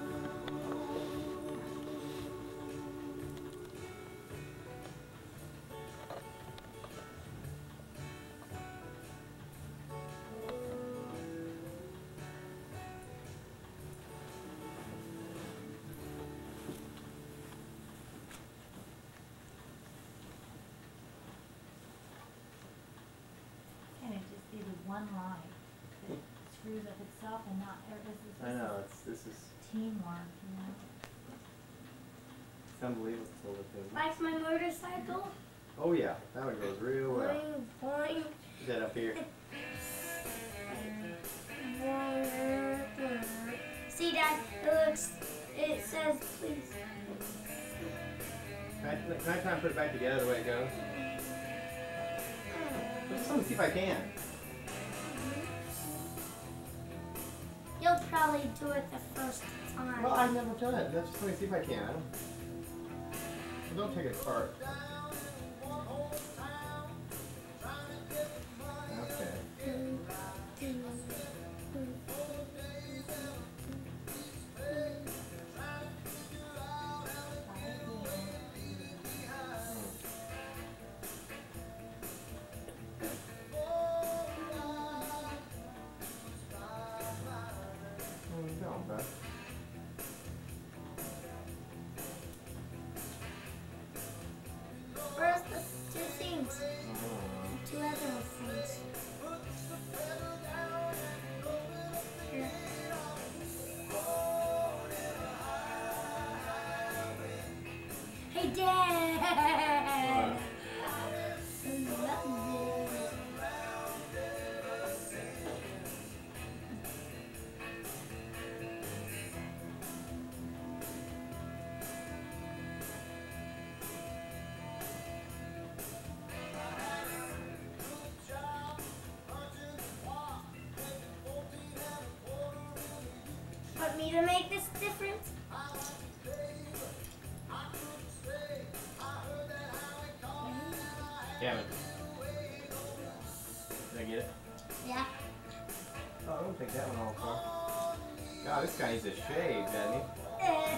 Can it just be the one line that screws up itself and not, or this is I know, it's, this is teamwork, you know? it's unbelievable. Like my motorcycle. Oh yeah, that one goes real well. Boing, boing. Is that up here? See, Dad, it looks, it says, please. Can I, can I try and put it back together the way it goes? Just let me see if I can. You'll probably do it the first time. Well, I've never done it. Let's just let me see if I can. I don't... Well, don't take it apart. Okay. Where you going, bud? Where's the two things? Two other things. Here. Hey, Dad! Want me to make this different? Kevin. Did I get it? Yeah. Oh, I don't think that one all far. God, this guy needs a shave, doesn't he? Eh.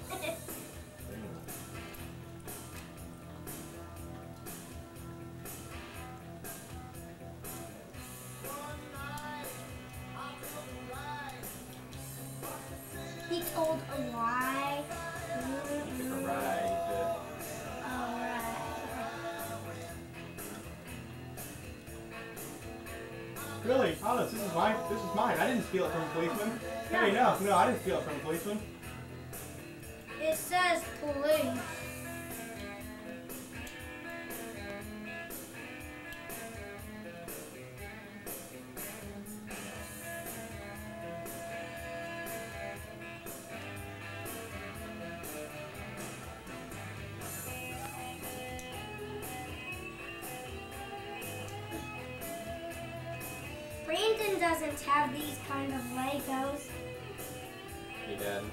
He told a lie. Took a ride, he said. Alright. Really? Honest, this is mine. This is mine. I didn't steal it from a policeman. Hey, no, no, I didn't steal it from a policeman. It says police. Brandon doesn't have these kind of Legos. He did.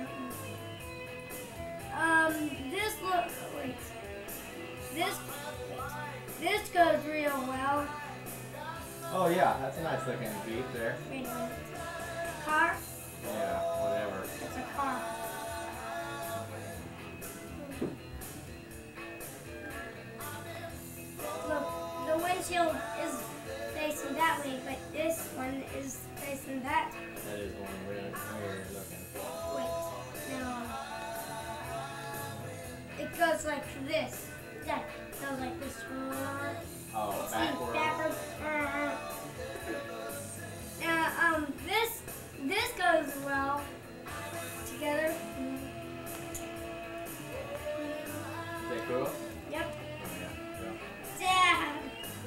Um, this look. Wait. This. This goes real well. Oh yeah, that's a nice looking Jeep there. Wait a minute. Car. Yeah, whatever. It's a car. Look, the windshield is facing that way, but this one is facing that. That is one really weird looking. Wait, no. It goes like this. Yeah, it goes like this. Oh, See, backwards. backwards. Uh, now, um, this this goes well together. Is that cool? Yep. Yeah. Dad.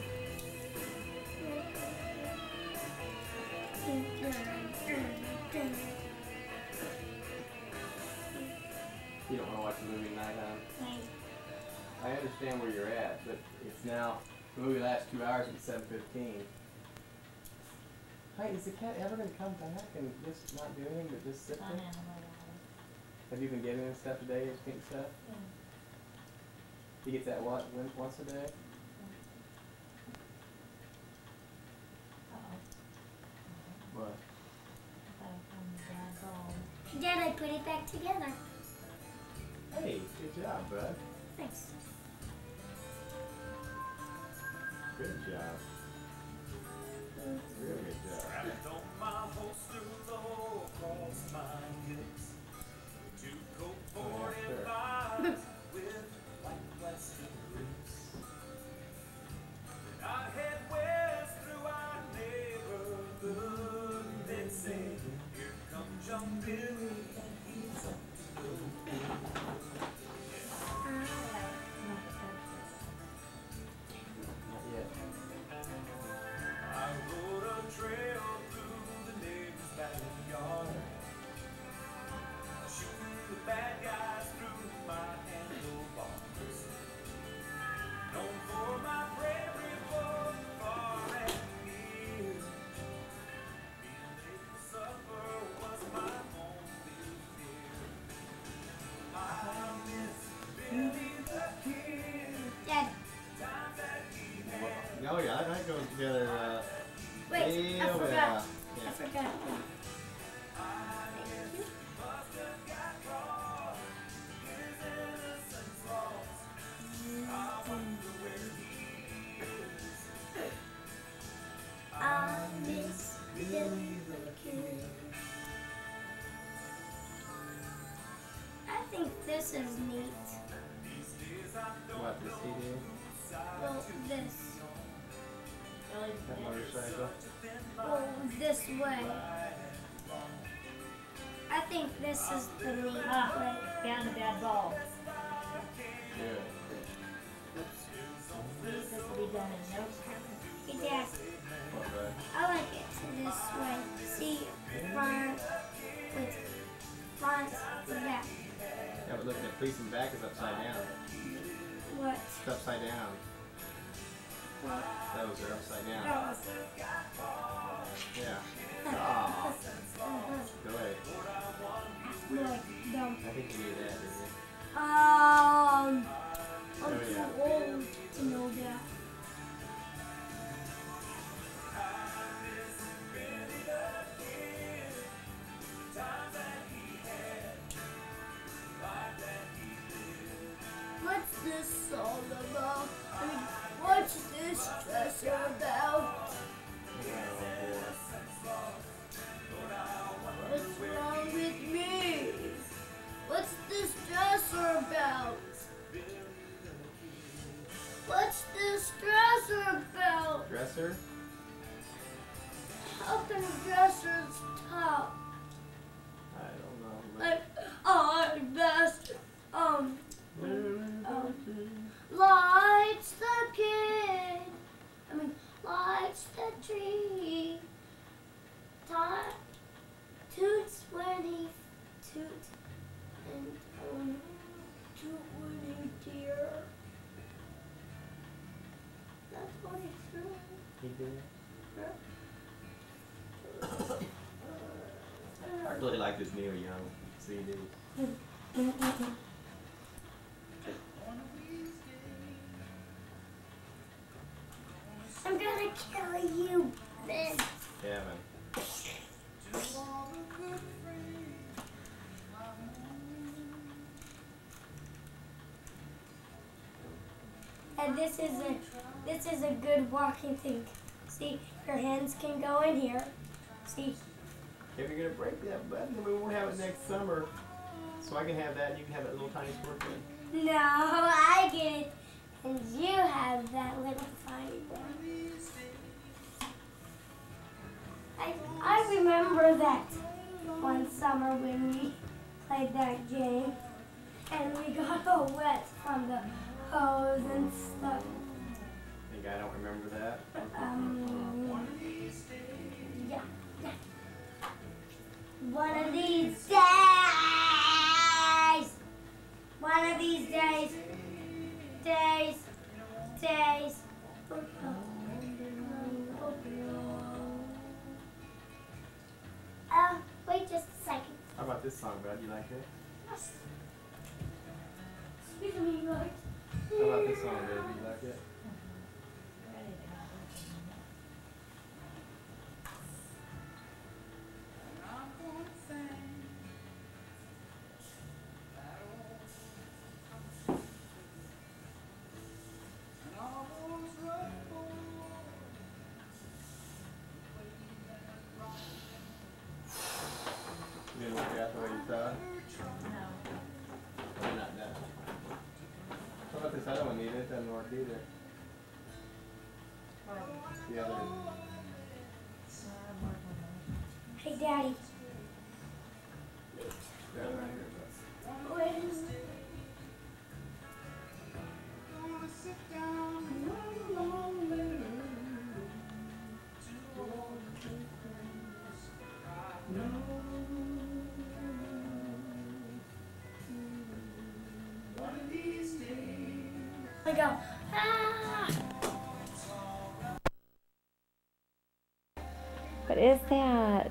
You don't want to watch a movie tonight, huh? Wait. I understand where you're at, but it's now, the movie lasts two hours at seven fifteen. Hey, is the cat ever going to come back and just not do anything but just sit I there? know, I Have you been giving him stuff today, his pink stuff? Yeah. He gets that what, when- once a day? Uh-oh. What? Back on the dad's old. Dad, I put it back together. Hey, good job, bud. Thanks. Good job. Real good job. Trapped on my holster low across my hips. Two Colt Oh, yeah, sure. forty-fives with white plastic grips. Then I head west through our neighborhood. They'd say, here comes young Billy and he's up to go. Not yet. I rode a trail through the neighbor's backyard, shooting the bad guys through my handlebars. Known for my bravery both far and near. Being late for supper was my only fear. I miss Billy the this is neat. What, the C D? Well, this. That motorcycle? Well, this way. I think this is the neat way. Ah, found a bad ball. Yeah. This will be done in no time. Hey, Dad, What, bud? I like it this way. See, front with front with back. Yeah, but look, the facing back is upside down. What? It's upside down. What? Those are upside down. Oh. Yeah. Ah, Uh-huh. go ahead. Like, dumb. I think you knew that, didn't you? Um, I'm Oh, too yeah. old to know that. What's this all about? I mean, what's this dress about? What's wrong with me? What's this dresser about? What's this dresser about? Dresser? How can a dresser's top? I don't know. Like, oh, I best, um, um, lights the kid. I mean, lights the tree. Time, toots when he toot, and um, toot when he dear. That's what he's doing. He did? Yeah. I really like this Neil Young C D. I'm gonna kill you, Ben. Kevin. And this is a this is a good walking thing. See, your hands can go in here. See, If you're gonna break that button, then we won't have it next summer. So I can have that and you can have that little tiny squirt thing. no, I get it, and you have that little tiny one. I I remember that one summer when we played that game, and we got all wet from the hose and stuff. Think I don't remember that? Um, yeah. One of these days, one of these days, days, days. Uh, wait just a second. How about this song, bud? You like it? Excuse me, right? How about this song, baby? You like it? You didn't like that the way you thought? Why not that? How about this other one, Nita? It doesn't work either. The other. Hey, Daddy. That right here, Wait a minute. I go, ah! What is that?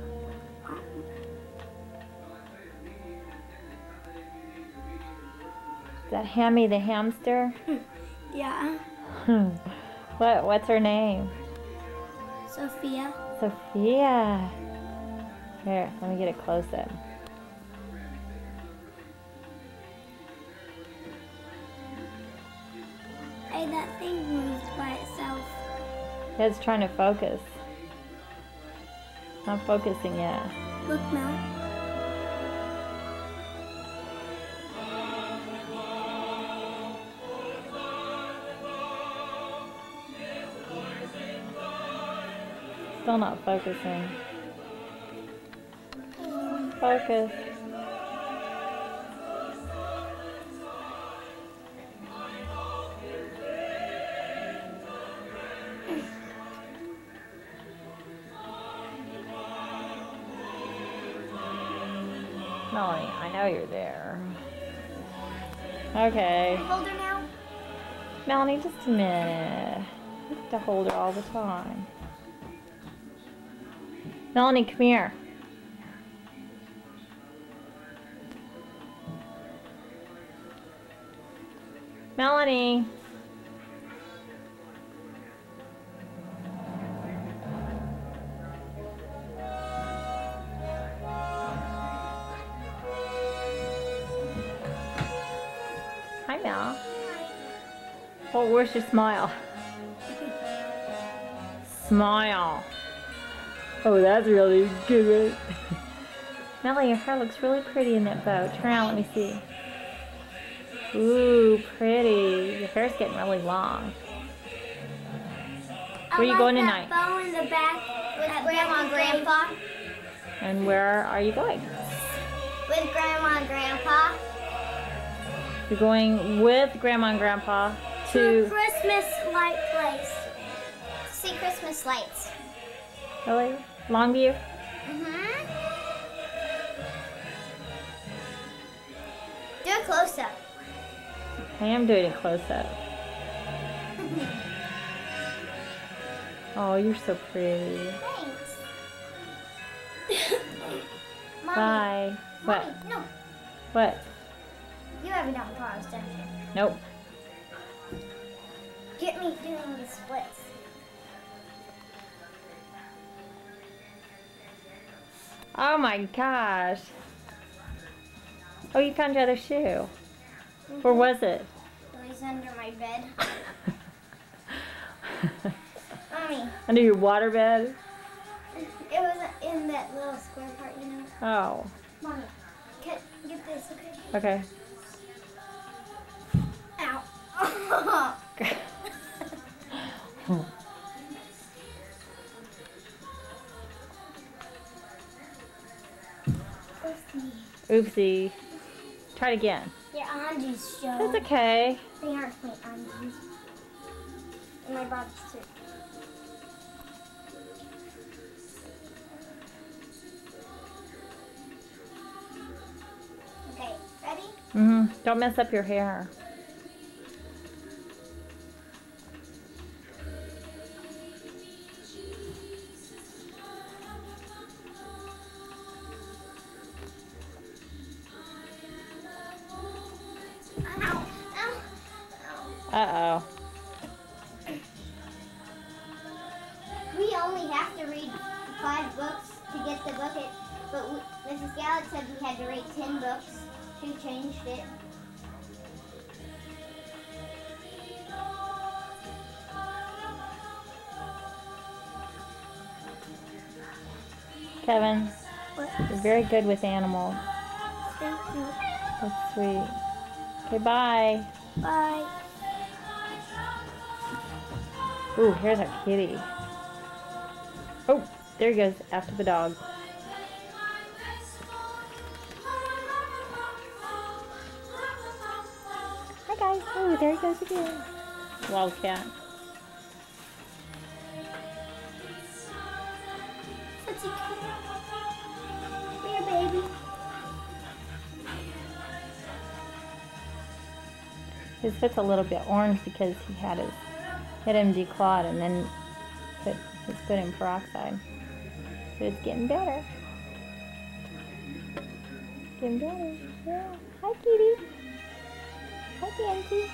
Is that Hammy the hamster? Yeah. What? What's her name? Sophia. Sophia. Here, let me get a close up. Hey, that thing moves by itself. It's trying to focus. Not focusing yet. Look now. Still not focusing. Focus. Melanie, I know you're there. Okay. Hold her now. Melanie, just a minute. You have to hold her all the time. Melanie, come here. Melanie. Hi, Mel. Oh, where's your smile? Smile. Oh, that's really good. Melanie, your hair looks really pretty in that bow. Turn around, let me see. Ooh, pretty. Your hair's getting really long. Where are you going tonight? I like that bow in the back With Grandma and Grandpa. And where are you going? With Grandma and Grandpa. You're going with Grandma and Grandpa to to... Christmas light place. To see Christmas lights. Really? Longview? Mm-hmm. Do a close-up. I am doing a close-up. Oh, you're so pretty. Thanks. Mommy. Bye. What? Mommy, no. What? You haven't done pause, don't you? Nope. Get me doing the splits. Oh my gosh. Oh, you found your other shoe. Mm-hmm. Where was it? It was under my bed. Mommy. Under your water bed? It was in that little square part, you know? Oh. Mommy, get, get this, okay? Okay. Ow. Oopsie. Try it again. Your undies show. That's okay. They aren't my undies. And my body's too. Okay, ready? Mm-hmm. Don't mess up your hair. Ow, ow, ow. Uh-oh. We only have to read five books to get the bucket, but we, Missus Gallick said we had to read ten books. She changed it. Kevin, you're very good with animals. Thank you. That's sweet. Okay, bye. Bye. Ooh, here's our kitty. Oh, there he goes after the dog. Hi guys. Oh, there he goes again. Wildcat. What's he Here, baby. His foot's a little bit orange because he had his had him declawed and then put his foot in peroxide. But it's getting better. Getting better. Yeah. Hi, kitty. Hi, Dancy.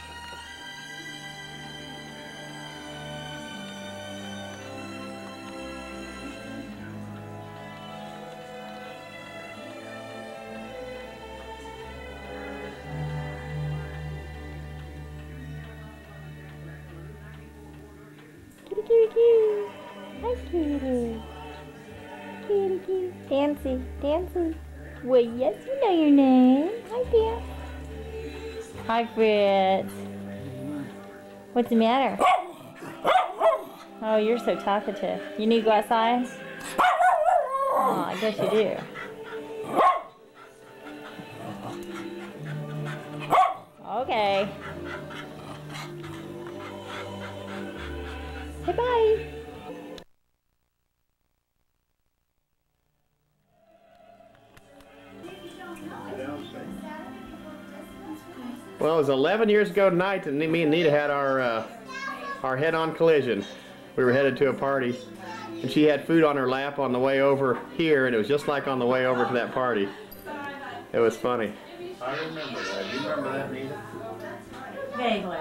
Kitty, kitty, kitty. Hi, kitty. Kitty, kitty. Dancy, Dancy. Well, yes, you know your name. Hi, Dan. Hi, Fritz. What's the matter? Oh, you're so talkative. You need to go outside? Oh, I guess you do. Okay. Say bye. Well, it was eleven years ago tonight that me and Nita had our uh, our head-on collision. We were headed to a party, and she had food on her lap on the way over here, and it was just like on the way over to that party. It was funny. I remember that. You remember that, Nita? Vaguely.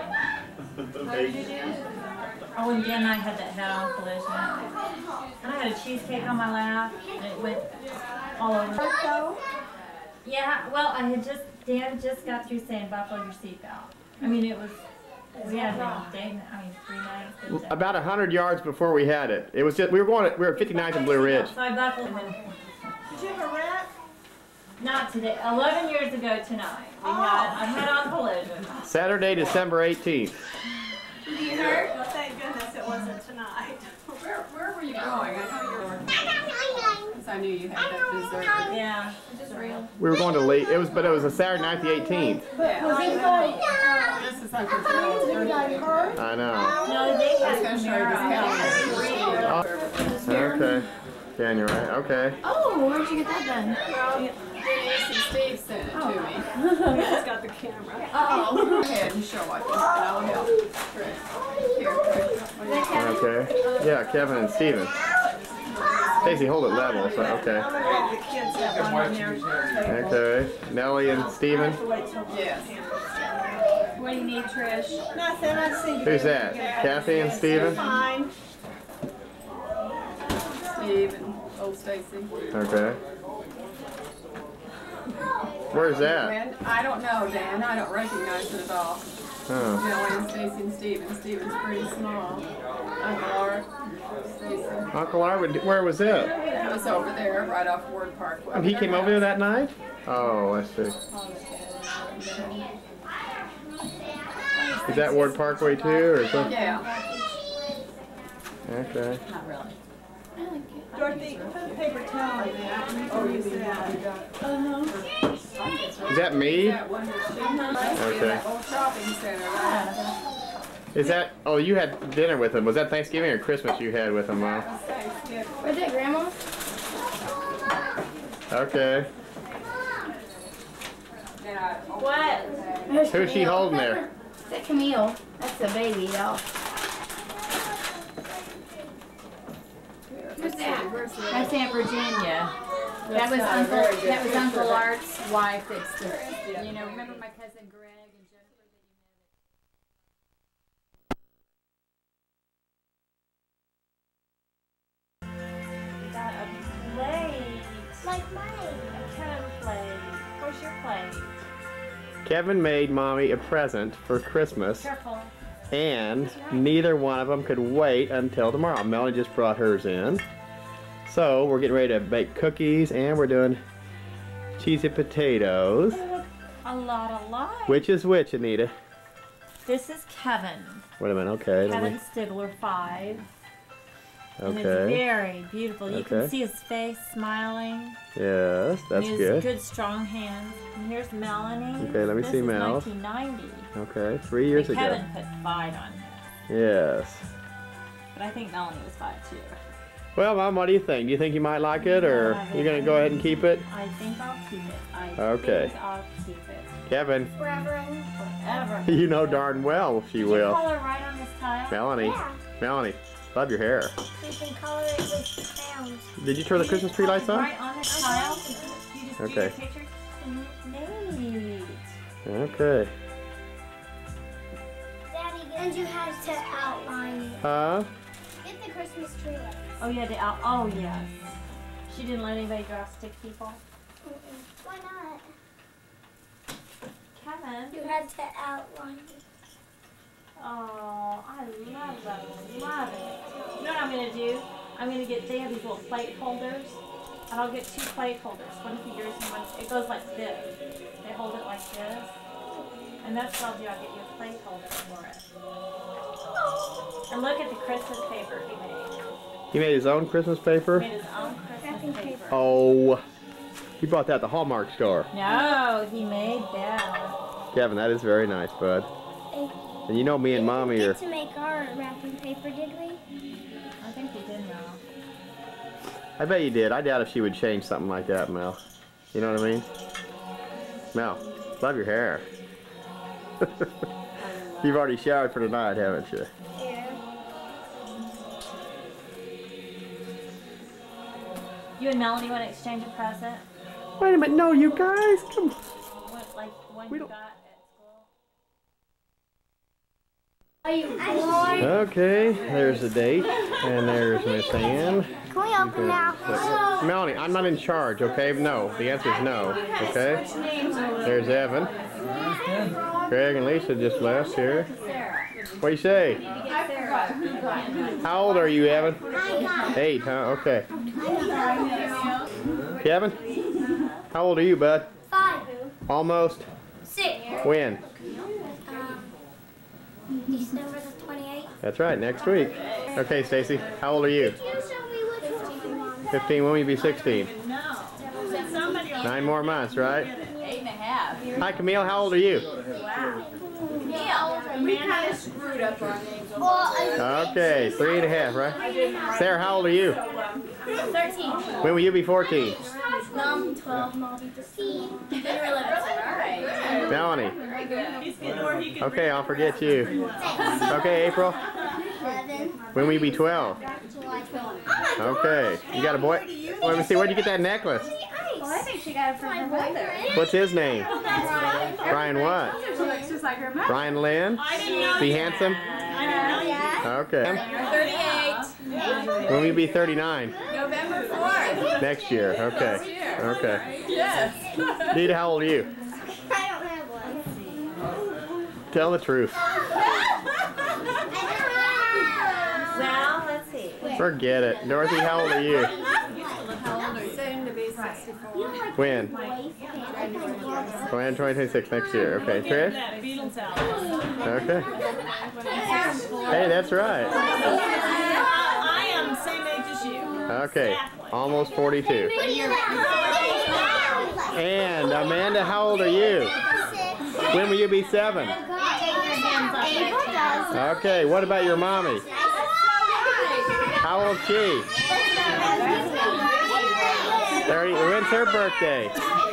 Oh, and Dan and I had that head-on collision. And I had a cheesecake on my lap, and it went all over. Yeah, well, I had just, Dan just got through saying buckle your seatbelt. I mean, it was, we had a day, I mean, three nights. About a hundred yards before we had it. It was just, we were going, we were at fifty-ninth and Blue Ridge. So I buckled and then. Did you have a wreck? Not today, eleven years ago tonight. We had a head-on collision. Saturday, December eighteenth. Did you hurt? Well, thank goodness it wasn't tonight. Where, where were you going? I know you were. Because I knew you had that dessert. Yeah. Just real. We were going to Lee. It was, but it was a Saturday night, the eighteenth. Yeah. Was anybody, This is Uncle Joe's was anybody birthday. hurt? I know. No, they I was had going to show you this calendar. Okay. Can you right? Okay. Oh, where'd you get that done? Well, Denise and Steve sent it to me. He's got the camera. Oh. Go ahead and show what and I'll help. Chris. Here, Chris. What do you- Okay. Yeah, Kevin and Steven. Stacy, hold it level. So, okay. The kids have one on their table. Okay. Nellie and Steven. Yes. What do you need, Trish? Nothing, I see you. Who's that? Kathy and Steven? Fine. Steve and old Stacy. Okay. Where's that? And I don't know, Dan. I don't recognize it at all. Oh. Nellie and Stacy and Steven. Steven's pretty small. Uncle Art, Stacy. Uncle Arwood, where was it? It was over there, right off Ward Parkway. Oh, he came over here that night? Oh, I see. Is that Ward Parkway too, or something? Yeah. Okay. Not really. Dorothy, put a paper towel in that. You can use that. Uh-huh. Is that me? That one that she must be in Okay. that old shopping center, right? Is that, oh, you had dinner with him. Was that Thanksgiving or Christmas you had with him, Mom? That was Thanksgiving. Was it Grandma? Okay. And I- What? Who's she holding there? Is that Camille? That's the baby doll. Who's that? Where's the- That's Aunt Virginia. That was not a Uncle. very good That was picture, Uncle but- Art's wife. That's the. You know, remember my cousin Greg and Jennifer We got a plate. Like mine. A Kevin plate. Where's your plate? Kevin made Mommy a present for Christmas, Careful. and neither one of them could wait until tomorrow. Melanie just brought hers in. So we're getting ready to bake cookies, and we're doing cheesy potatoes. A lot alike. Which is which, Anita? This is Kevin. Wait a minute, okay. let Kevin me- Stigler, five. And it's Okay. very beautiful. You can Okay. see his face smiling. Yes, that's he has good. good, strong hands. And here's Melanie. Okay, let me this see is Mel. nineteen ninety. Okay, three years And ago. Kevin put five on his. Yes. But I think Melanie was five too. Well, Mom, what do you think? Do you think you might like it, or you're gonna go ahead and keep it? I think I'll keep it. I Okay. think I'll keep it. Kevin, Forever and Forever. you know darn well she Did you will. color right on this tile? Melanie, Yeah. Melanie, love your hair. we can color it with crayons. Did you turn the Christmas tree lights on? Right on this tile? You just Okay. do your pictures? Neat. Okay. Daddy, and you had to outline it. Huh? Get the Christmas tree lights. Oh, yeah, the out. Oh, yes. She didn't let anybody draw stick people. Mm-mm. Why not? Kevin. You had to outline it. Oh, I love that. Love it. You know what I'm going to do? I'm going to get, they have these little plate holders. And I'll get two plate holders. One for yours and one, it goes like this. They hold it like this. And that's what I'll do. I'll get you a placeholder for it. And look at the Christmas paper he made. He made his own Christmas paper? He made his own Christmas paper. Oh, he bought that at the Hallmark store. No, he made that. Kevin, that is very nice, bud. And you know me and Mommy We are... didn't get to make our wrapping paper, did we? I think he did now. I bet you did. I doubt if she would change something like that, Mel. You know what I mean? Mel, love your hair. You've already showered for tonight, haven't you? Yeah. You and Melanie want to exchange a present? Wait a minute, no, you guys, come on. What, like one We you don't- got at school? Are you bored? Okay, there's the date, and there's Miss Ann. Can we open now? Melanie, I'm not in charge, okay? No, the answer is no, okay? There's Evan. Greg and Lisa just left here. What do you say? How old are you, Evan? Eight, huh? Okay. Kevin? How old are you, bud? Five. Almost? Six. When? Um, December the twenty-eighth. That's right, next week. Okay, Stacy, how old are you? fifteen, when will you be sixteen? Nine more months, right? Eight and a half. Hi, Camille, how old are you? We kind of screwed up our names. Okay, three and a half, right? Sarah, how old are you? Thirteen. When will you be fourteen? Mom, twelve. Mom, fifteen. Then you're eleven. All right. Melanie. Very good. He's getting where he can Okay, I'll forget you. Okay, April. Eleven. When will you be twelve? July twelfth. Okay. You got a boy? Let me see, where'd you get that necklace? Well, I think she got it from her brother. What's his name? Brian what? She looks just like her mother. Brian Lynn? I didn't know Be that. handsome? I didn't know that. Okay. thirty-eight. When will you be thirty-nine? November fourth. Next year. Okay. Okay. Yes. Nita, how old are you? I don't have one. Tell the truth. Well, let's see. Forget it. Dorothy, how old are you? How old are you? Soon to be sixty-four. When? Plan twenty twenty-six next year. Okay. Trish? That Beatles album. Okay. Hey, that's right. I am the same age as you. Okay. Almost forty-two. And Amanda, how old are you? When will you be seven? Okay. What about your mommy? How old is she? thirty. When's her birthday?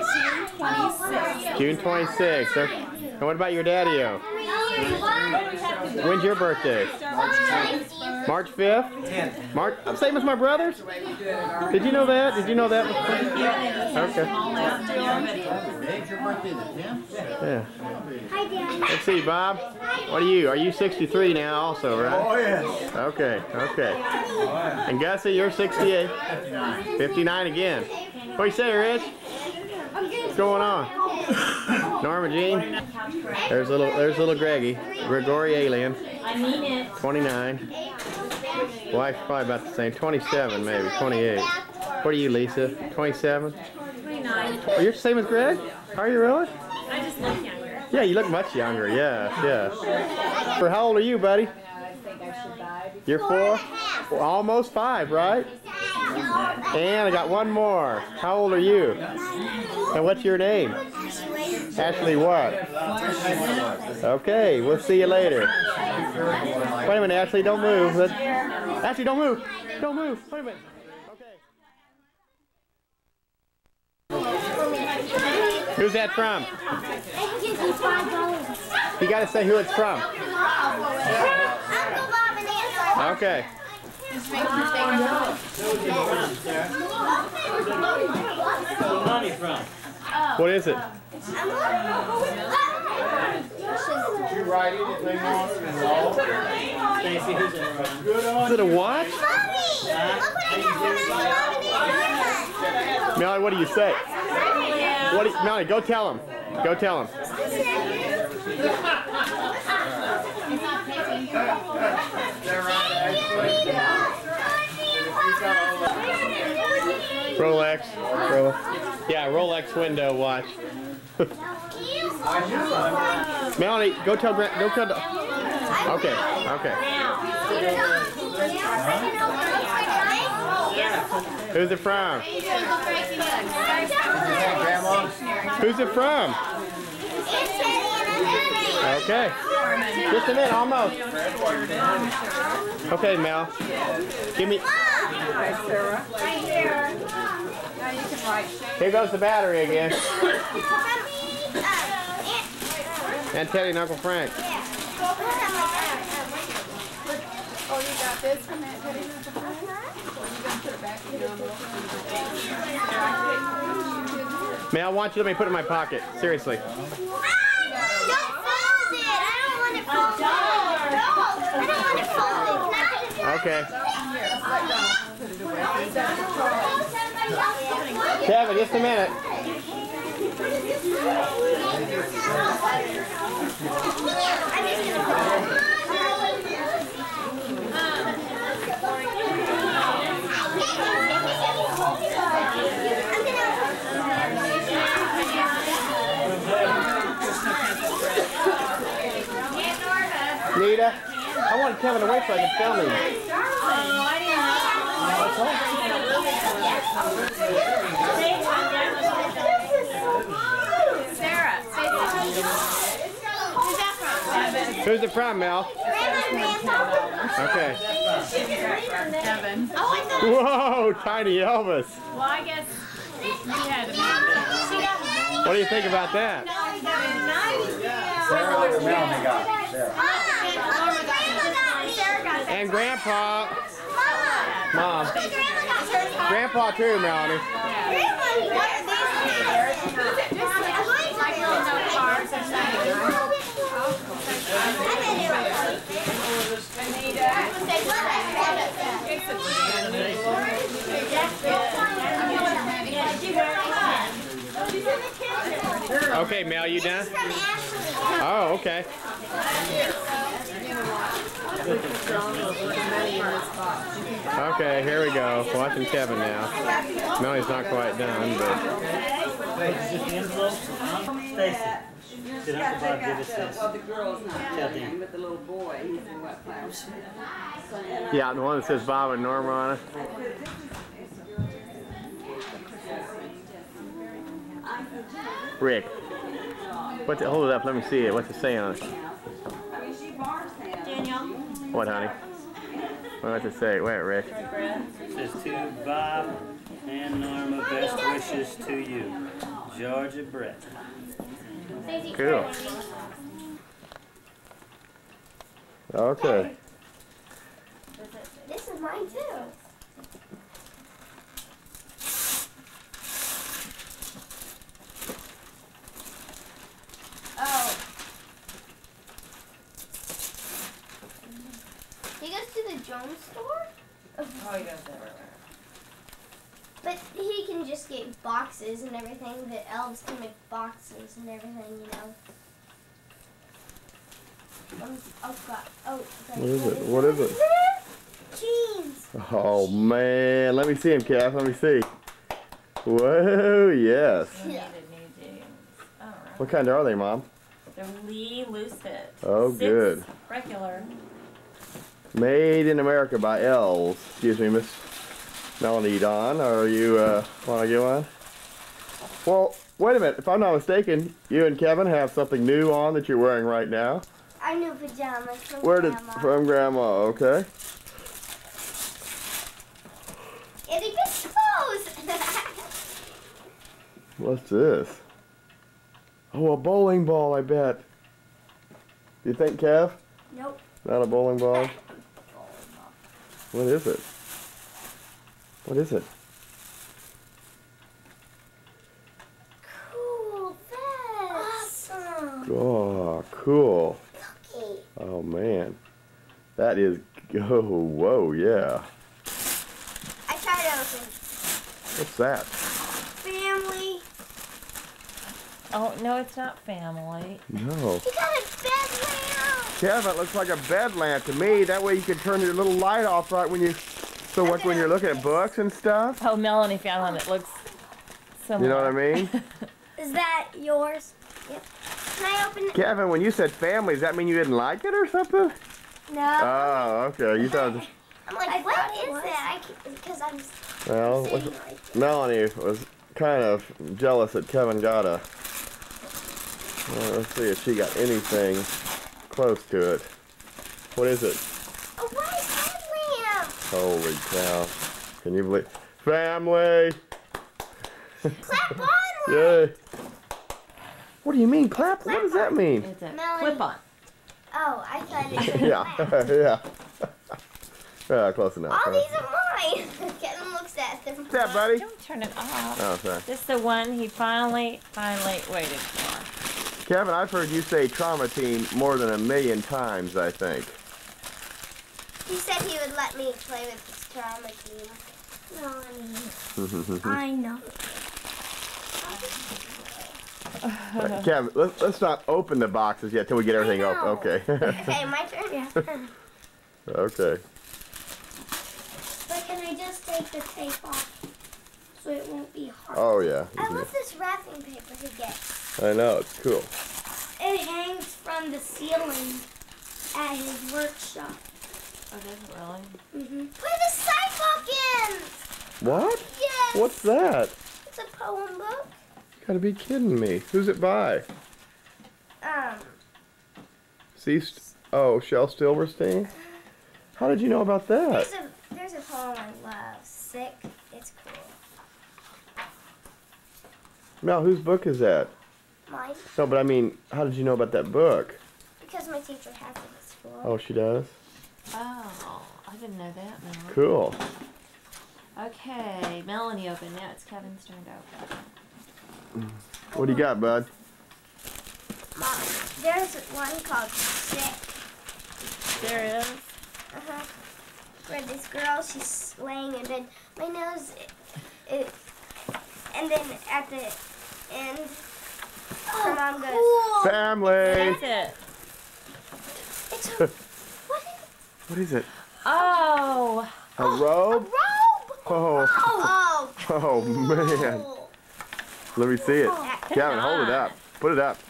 June twenty-sixth. And what about your daddy-o? When's your birthday? March fifth? March, same as my brother's? Did you know that? Did you know that? Okay. Yeah. Let's see, Bob. What are you? Are you sixty-three now also, right? Oh, yes. Okay, okay. And Gussie, you're sixty-eight. fifty-nine again. What do you say, Rich? What's going on? Norma Jean? There's little, there's little Greggy. Gregory Alien. I mean it. twenty-nine. Wife's probably about the same. twenty-seven, maybe. twenty-eight. What are you, Lisa? twenty-seven? twenty-nine. Oh, you're the same as Greg? Are you really? I just look younger. Yeah, you look much younger. Yeah, yeah. For how old are you, buddy? You're four? Well, almost five, right? And I got one more. How old are you? And what's your name? Ashley what? Okay, we'll see you later. Wait a minute, Ashley, don't move. Let's... Ashley, don't move. Don't move. Wait a minute. Okay. Who's that from? You gotta say who it's from. Okay. Money from. What is it? Did you write anything on it at all? Stacy, who's it from? Is it a watch? Melanie, what do you say? What do you, Melanie, go tell him. Go tell him. Rolex. Rolex. Yeah, Rolex window watch. Melanie, go tell Grant. Go tell. The, okay. Okay. Who's it from? Grandma? Who's it from? Okay. Just a minute, almost. Okay, Mel. Give me. Hi, Sarah. Right here. Now you can write. Here goes the battery again. And Teddy and Uncle Frank. Oh, you got this from Aunt Teddy and Uncle Frank? Well, you gotta put it back in the envelope. Mel, I want you to let me put it in my pocket. Seriously. Don't fold it. I don't want it folded. I don't want it folded. Okay. Here, let go. Put it away. Is that for Charles? Kevin, just a minute. Nita, I want Kevin to wait so I can film him. Sarah, who's that from? Who's it from, Mel? Okay. Evan. Whoa, tiny Elvis. Well, I guess he had a What do you think about that? Sarah or Melanie got it. Sarah. And Grandpa. Mom. Grandpa too, Melanie. Okay, Mel, you done? Oh, okay. Okay, here we go. Watching Kevin now. Melanie's not quite done, but. Stacy. Did Uncle Bob give us this? Well, the girl's not Tell with them. him, but the little boy, he's in wet flowers. Yeah, the one that says Bob and Norma on it. Rick. What's it? Hold it up. Let me see it. What's it say on it? Daniel. What, honey? What's it say? Wait, Rick. It says to Bob and Norma, best wishes to you. Georgia Brett. Cool. Okay. This is mine too. Oh. He goes to the Jones store? Oh, he does that right. But he can just get boxes and everything. The elves can make boxes and everything, you know. Um, oh, God. Oh, What is it? What is it? Jeans. Oh, man. Let me see him, Kath. Let me see. Whoa, yes. We needed new jeans. All right. What kind are they, Mom? They're Lee Loose Fit. Oh, Six good. Regular. Made in America by Elves. Excuse me, Miss Melanie Dawn. Are you, uh, want to get one? Well, wait a minute. If I'm not mistaken, you and Kevin have something new on that you're wearing right now. Our new pajamas from Where did, Grandma. from Grandma, okay. Itty bitty clothes. What's this? Oh, a bowling ball, I bet. Do you think, Kev? Nope. Not a bowling ball? What is it? What is it? Cool vest. Awesome. Oh, cool. Cookie. Oh, man. That is, oh, whoa, yeah. I tried to open. What's that? Family. Oh, no, it's not family. No. He got a bed lamp. Kevin, it looks like a bed lamp to me. That way you can turn your little light off right when you, so like when you're looking at books and stuff. Oh, Melanie found one that looks similar. You know what I mean? Is that yours? Yep. Can I open it? Kevin, when you said family, does that mean you didn't like it or something? No. Oh, okay. You thought. I'm like, I what thought it is was. that? Because I'm Well, sitting was- right there. Melanie was kind of jealous that Kevin got a. Well, let's see if she got anything close to it. What is it? A white headlamp. Holy cow! Can you believe? Family! Clap on. Yay! What do you mean clap? What does that mean? It's a Melanie. clip-on. Oh, I thought it was a Yeah, clap. yeah. Yeah, close enough. All huh? these are mine. Kevin looks at them. What's that, buddy? Don't turn it off. Oh, sorry. This is the one he finally, finally waited for. Kevin, I've heard you say trauma team more than a million times, I think. He said he would let me play with his trauma team. No, I know. Right, Kevin, let's, let's not open the boxes yet till we get everything open. Okay. Okay, my turn. Yeah. Okay. But can I just take the tape off so it won't be hard? Oh, yeah. I love this wrapping paper he gets. I know, it's cool. It hangs from the ceiling at his workshop. Oh, does it really? Mm-hmm. Put the sidewalk in. What? Yes. What's that? It's a poem book. You gotta be kidding me. Who's it by? Um, See? Oh, Shel Silverstein? How did you know about that? there's a there's a poem I love. Sick. It's cool. Mel, whose book is that? Mine, No, but I mean, how did you know about that book? because my teacher has it at school. Oh, she does? Oh, I didn't know that, Mel. Cool. Okay, Melanie opened. Now it's Kevin's turn to open. What do you got, bud? Mom, there's one called Sick. There is. Uh-huh. Where this girl, she's laying in bed. My nose, it, it and then at the end, her mom goes, Family! That's it. it's a, what is What is it? Oh. A a robe? robe? Oh, Oh, oh man. cool. Let me see it. Kevin, hold it up. Put it up.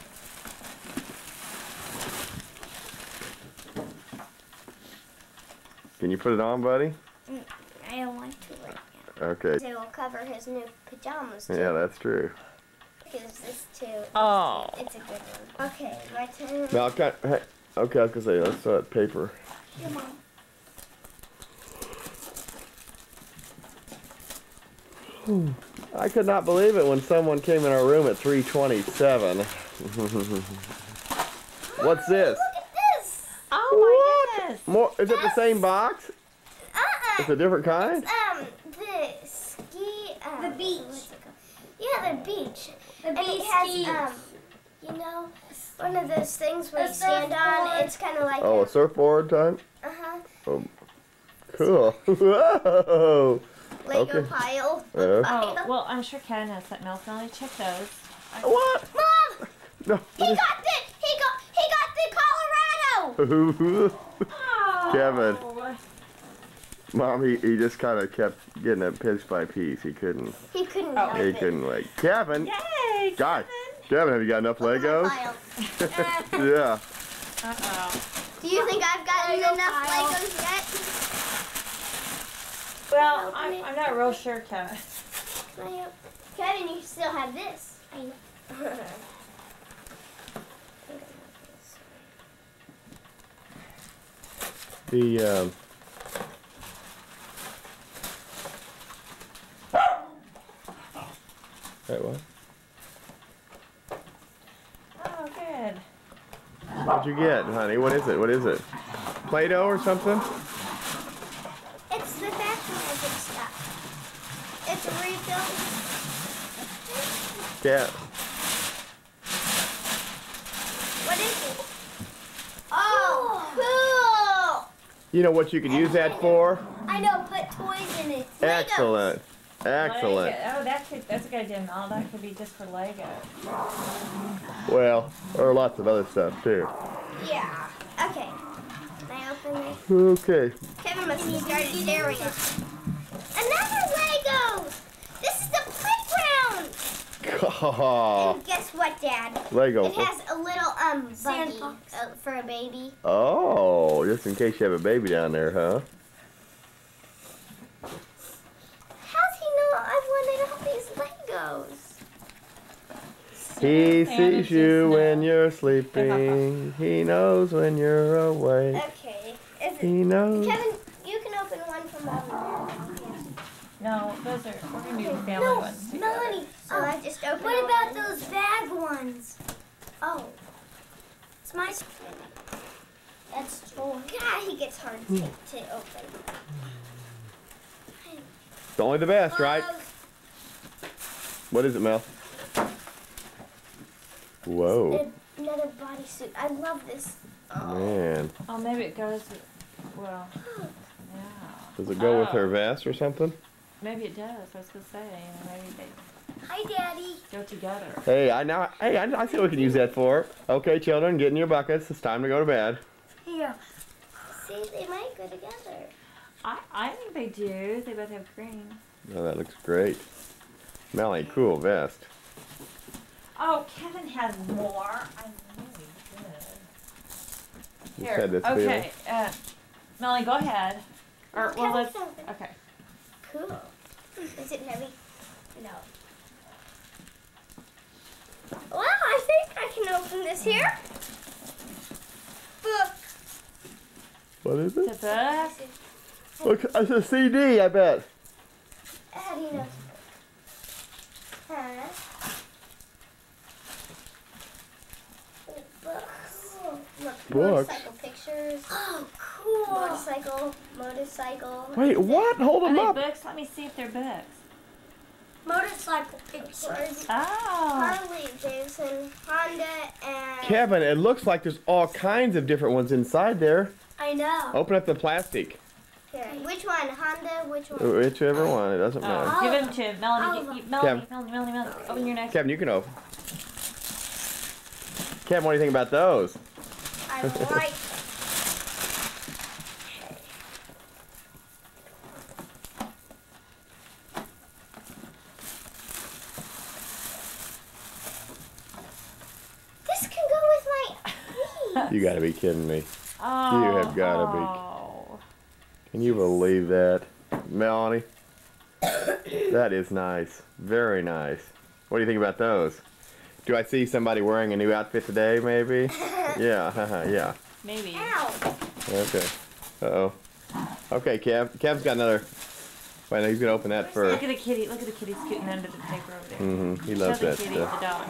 Can you put it on, buddy? I don't want to right now. Okay. It will cover his new pajamas too. Yeah, that's true. Because this too. Oh. It's a good one. Okay, my turn. Now, okay, hey, okay, I was gonna say, let's start paper. Your mom. I could not believe it when someone came in our room at three twenty-seven. What's this? Look at this. Oh my goodness. More? Is it the same box? Uh-uh. It's a different kind? Um, the ski. Um, The beach. what's it called? Yeah, the beach. The and beach it has, skis. um, you know, one of those things where A you stand on. surfboard. It's kind of like Oh, a. a surfboard type? Uh huh. Oh, cool. Whoa. Lego Okay. pile. Yeah. Oh, well, I'm sure Kevin has something else. Melanie, check those. What? Mom, No. he got the he got he got the Colorado. Kevin. Oh. Mom, he, he just kind of kept getting it piece by piece. He couldn't. He couldn't Oh. help He it. couldn't wait. Kevin. Yay, Guy. Kevin. Kevin, have you got enough Look at my Legos? pile. Yeah. Uh-oh. Do you think I've gotten Lego enough pile. Legos yet? Well, I'm, I'm not real sure, Kevin. Can I help? Kevin, you still have this. I know. The, um... Wait, what? Oh, good. What'd you get, honey? What is it? What is it? Play-Doh or something? It's the fashion magic stuff. It's a refill. Yeah. What is it? Oh, cool! You know what you could use that for? I know, put toys in it. Excellent. Excellent. Lego. Oh, that could, that's a good idea, Mel. That could be just for Lego. Well, or lots of other stuff, too. Yeah. Okay. Can I open this? Okay. Kevin must have started tearing it. Another Lego! This is the playground! Oh, And guess what, Dad? Lego. It has a little um buggy Sandbox. uh, for a baby. Oh, just in case you have a baby down there, huh? How's he know I wanted all these Legos? He And sees it's you just when no. you're sleeping. He knows when you're awake. Okay. Is He it, knows. Kevin, you can open one from over there. No, those are, we're gonna do the family No, ones together. Melanie, so I just opened What about one. those bag ones? Oh, It's my. that's true. God, he gets hard to, to open. It's only the best, right? Oh, What is it, Mel? Whoa, another bodysuit. I love this. Oh. man. Oh, maybe it goes with, well, yeah. Does it go with her Oh. vest or something? Maybe it does, I was gonna say, you know, maybe they Hi, Daddy. go together. Hey, I now. Hey, I, I see what we can use that for. Okay, children, get in your buckets. It's time to go to bed. Here. See, they might go together. I, I think they do, they both have green. Oh, that looks great. Melanie, cool vest. Oh, Kevin has more. I knew he did. Just had this feeling. okay, uh, Melanie, go ahead. Or, well, Kevin's let's, open. okay. Cool. Is it heavy? No. Well, I think I can open this here. Book. What is The it? book. Look, it's a C D, I bet. How do you know? Huh? Books. Look, Books? motorcycle pictures. Oh, cool. Motorcycle, motorcycle. Wait, what? Hold Are them they up. books? Let me see if they're books. Motorcycle pictures. Oh. Harley Davidson, Honda, and Kevin, it looks like there's all kinds of different ones inside there. I know. Open up the plastic. here. Which one? Honda? Which one? Whichever one, it doesn't Oh, matter. give him to Melanie. Oliver. Get, you, Melanie, Kevin. Melanie, Melanie, Melanie. Open your next. Kevin, you can open. Kevin, what do you think about those? I like. This can go with my feet. You gotta be kidding me. Oh, You have gotta be. oh. Can you believe that? Melanie? That is nice. Very nice. What do you think about those? Do I see somebody wearing a new outfit today, maybe? Yeah, haha, yeah. Maybe. Ow. Okay. Uh-oh. Okay, Kev. Kev's got another... Wait, no, he's gonna open that Look first. at the kitty. Look at the kitty scooting under the paper over there. Mm-hmm. He Show loves the that kitty, stuff. the dog.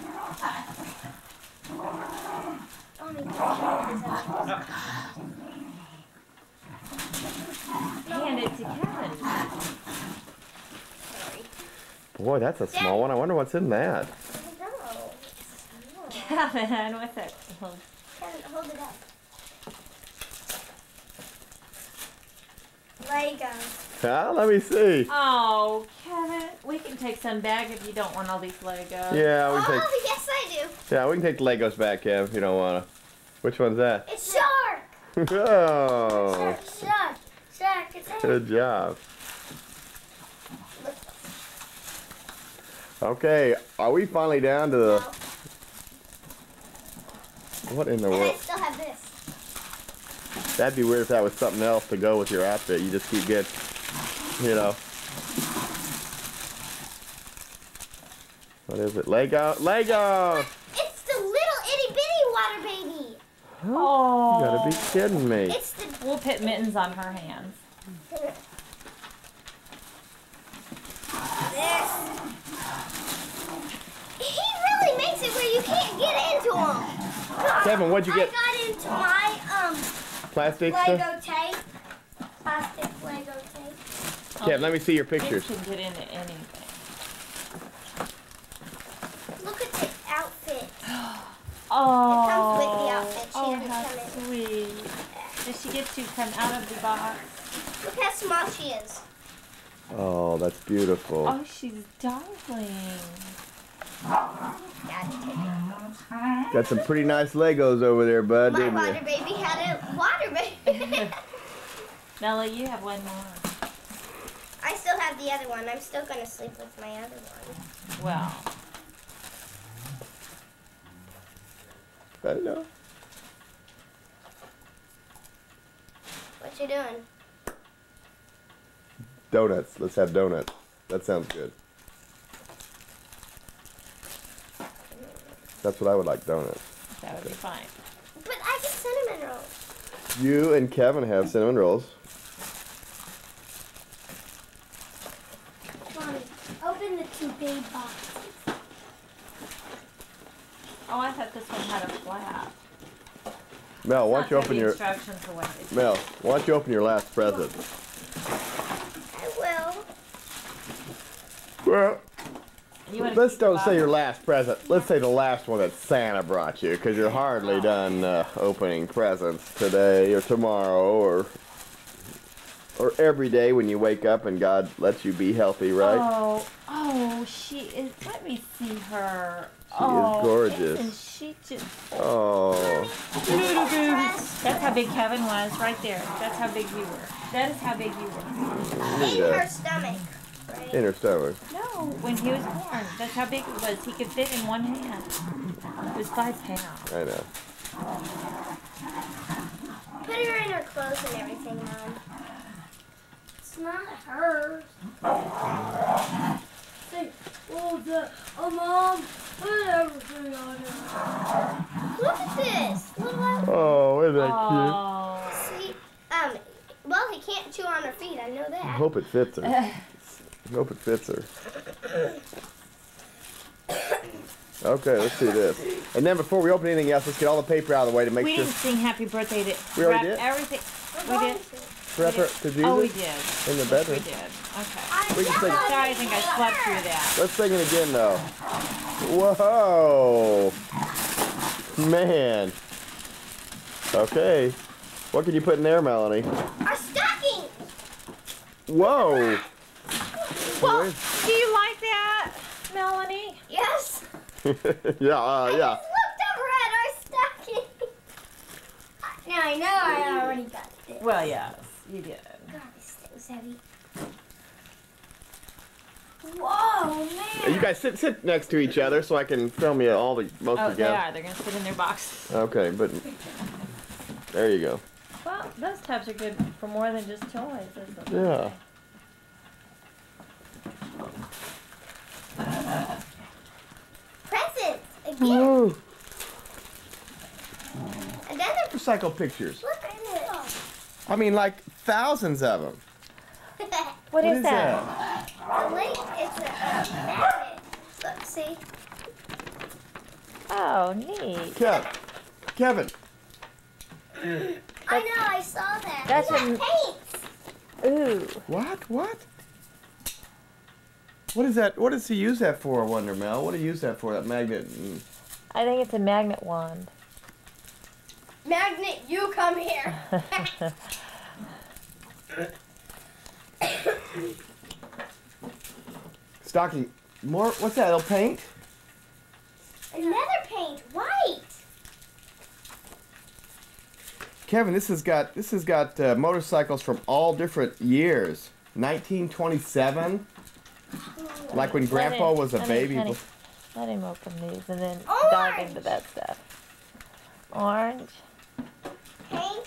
Oh, my God. Hand it to Kevin. Sorry. Boy, that's a small one. I wonder what's in that. I don't know. Kevin, what's that? called? Kevin, hold it up. Legos. Ah, let me see. Oh, Kevin, we can take some back if you don't want all these Legos. Yeah, we can take... Oh, yes, I do. Yeah, we can take the Legos back, Kev, if you don't wanna. Which one's that? It's shark. Oh, Shark, shark, shark. It's a good job. Okay, are we finally down to the... What in the And I world? still have this. That'd be weird if that was something else to go with your outfit. You just keep getting, you know. What is it? Lego? Lego! It's the little itty bitty water baby. Oh. You gotta be kidding me. It's the. We'll put mittens on her hands. This. He really makes it where you can't get into him. Kevin, what'd you get? I got into my um Plastic Lego stuff? tape. Plastic Lego tape. Kevin, let me see your Kids pictures. can get into anything. Look at the outfit. Oh. It comes with the outfit. She Oh, doesn't how come in. sweet. Does she get to come out of the box? Look how small she is. Oh, that's beautiful. Oh, she's darling. Daddy, take it. Got some pretty nice Legos over there, bud, My didn't water you? baby had a water baby. Melly, you have one more. I still have the other one. I'm still gonna sleep with my other one. Well, I know. What you doing? Donuts. Let's have donuts. That sounds good. That's what I would like, donuts. That would be fine. But I get cinnamon rolls. You and Kevin have cinnamon rolls. Mommy, open the two big boxes. Oh, I thought this one had a flap. Mel, why don't you Not open the your instructions away. Mel? Why don't you open your last present? I will. Well, You wanna let's keep the don't say your box? last present. Let's say the last one that Santa brought you, because you're hardly done uh, opening presents today or tomorrow or or every day when you wake up and God lets you be healthy, right? Oh, oh, she is. Let me see her. She oh, is gorgeous. Isn't she just? Oh, That's how big Kevin was, right there. That's how big you were. That is how big you were. In Yeah. her stomach. Right? in her stomach. No, when he was born, that's how big it was. He could fit in one hand. It was five pounds. I know. Put her in her clothes and everything, Mom. It's not hers. Say, oh, the, oh, Mom, put everything on her. Look at this. Look at Oh, isn't that Oh. See, um, well, he can't chew on her feet. I know cute? I that. hope it fits her. I hope it fits her. Okay, let's do this. And then before we open anything else, let's get all the paper out of the way to make We sure. didn't sing happy birthday to We already wrap did? everything. We did. Wrap her to Jesus? Oh, we did. In the Yes, bedroom? we did. Okay. We can sing. Sorry, I think I slept through that. Let's sing it again, though. Whoa! Man. Okay. What can you put in there, Melanie? Our stocking. Whoa! Well, do you like that, Melanie? Yes. yeah, uh, yeah. I just looked over at our stocking. Now I know I already got this. Well, yes, you did. God, this thing's heavy. Whoa, man. You guys sit sit next to each other so I can film you all the most Oh, they together. are. They're going to sit in their boxes. Okay, but there you go. Well, those tubs are good for more than just toys, isn't it? Yeah. Presents again. Woo. Another. Recycle pictures. Look at it. I mean, like thousands of them. What, What is, is that? The link is a magnet. Look, see. Oh, neat. Kev, Kevin. I know, I saw that. That's Look, a- paints. Ooh. What? What? What is that? What does he use that for, I wonder, Mel? What do you use that for, that magnet? Mm. I think it's a magnet wand. Magnet, you come here. Stocking. More? What's that? It'll paint? Another paint, white. Kevin, this has got this has got uh, motorcycles from all different years. nineteen twenty-seven, like when Let Grandpa him- was a let him- baby. Let him, bef- let him open these and then Orange. dive into that stuff. Orange. Paints.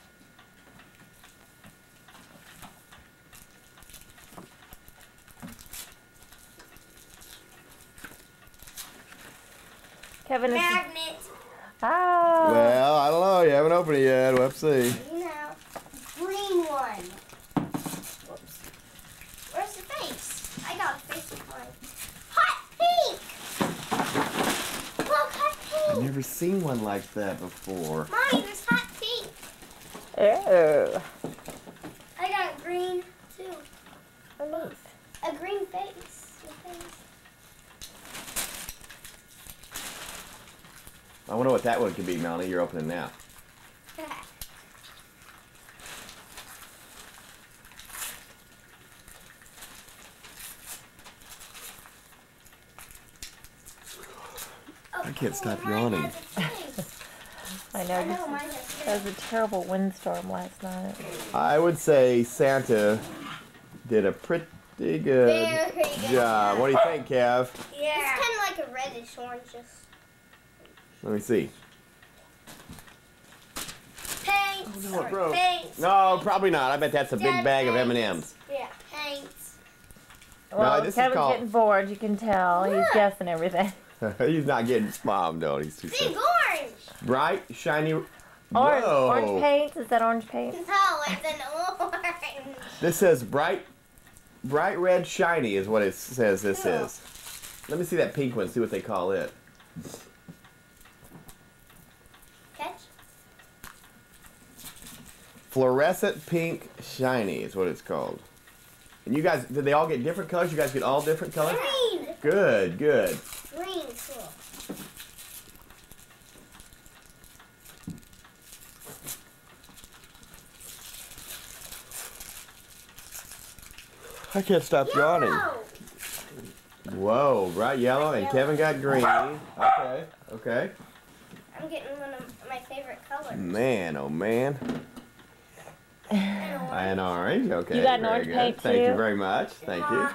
Kevin, it's Magnet. oh. Well, I don't know. You haven't opened it yet. Let's see. You know, green one. Whoops. Where's the face? I got a face of mine. Hot pink. Look, hot I've pink. never seen one like that before. Mommy, there's hot pink. Oh. I got green too. Oh, A green face. A face. I wonder what that one could be, Melanie. You're opening now. I can't stop yawning. I know. I know, This, mine has there was a terrible windstorm last night. I would say Santa did a pretty good Very good job. What do you think, Kev? Yeah. It's kind of like a reddish orange. Just. Let me see. No, it broke. Paints. No, probably not. I bet that's a big Dad, bag of M paints. and M's. Yeah. Paints. Well, this is Kevin's called- getting bored. You can tell. He's Look. guessing everything. He's not getting mom, no. He's too Big sick. orange. Bright, shiny. Orange. Whoa. Orange paint. Is that orange paint? No, it's an orange. This says bright, bright red shiny is what it says this Cool. is. Let me see that pink one, see what they call it. Catch. Fluorescent pink shiny is what it's called. And you guys, did they all get different colors? You guys get all different colors? Green. Good, good. Green. Cool. I can't stop yawning. Yellow. Whoa, bright yellow, and Kevin got green. Okay, okay. I'm getting one of my favorite colors. Man, oh man. And orange, okay. You got an very orange good. paint Thank you too? very much. Thank you.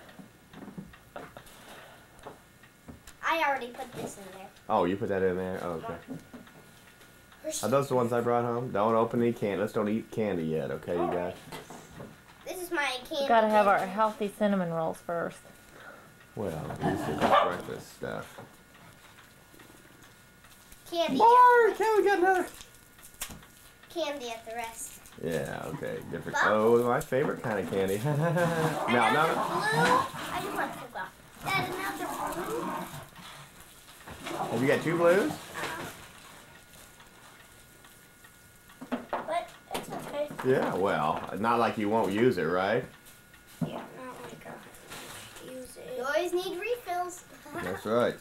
I already put this in there. Oh, you put that in there? Oh, okay. Are those the ones I brought home? Don't open any candy. Let's don't eat candy yet, okay, you guys? This is my candy. We gotta have our candy. healthy cinnamon rolls first. Well, this is breakfast stuff. Candy. More! Kevin got another. Candy at the rest. Yeah, okay. Different. Oh, my favorite kind of candy. no, Another no. blue. I just want to go. Dad, another blue. Have you got two blues? But it's okay. Yeah, well, not like you won't use it, right? Yeah, not like I use it. You always need refills. That's right.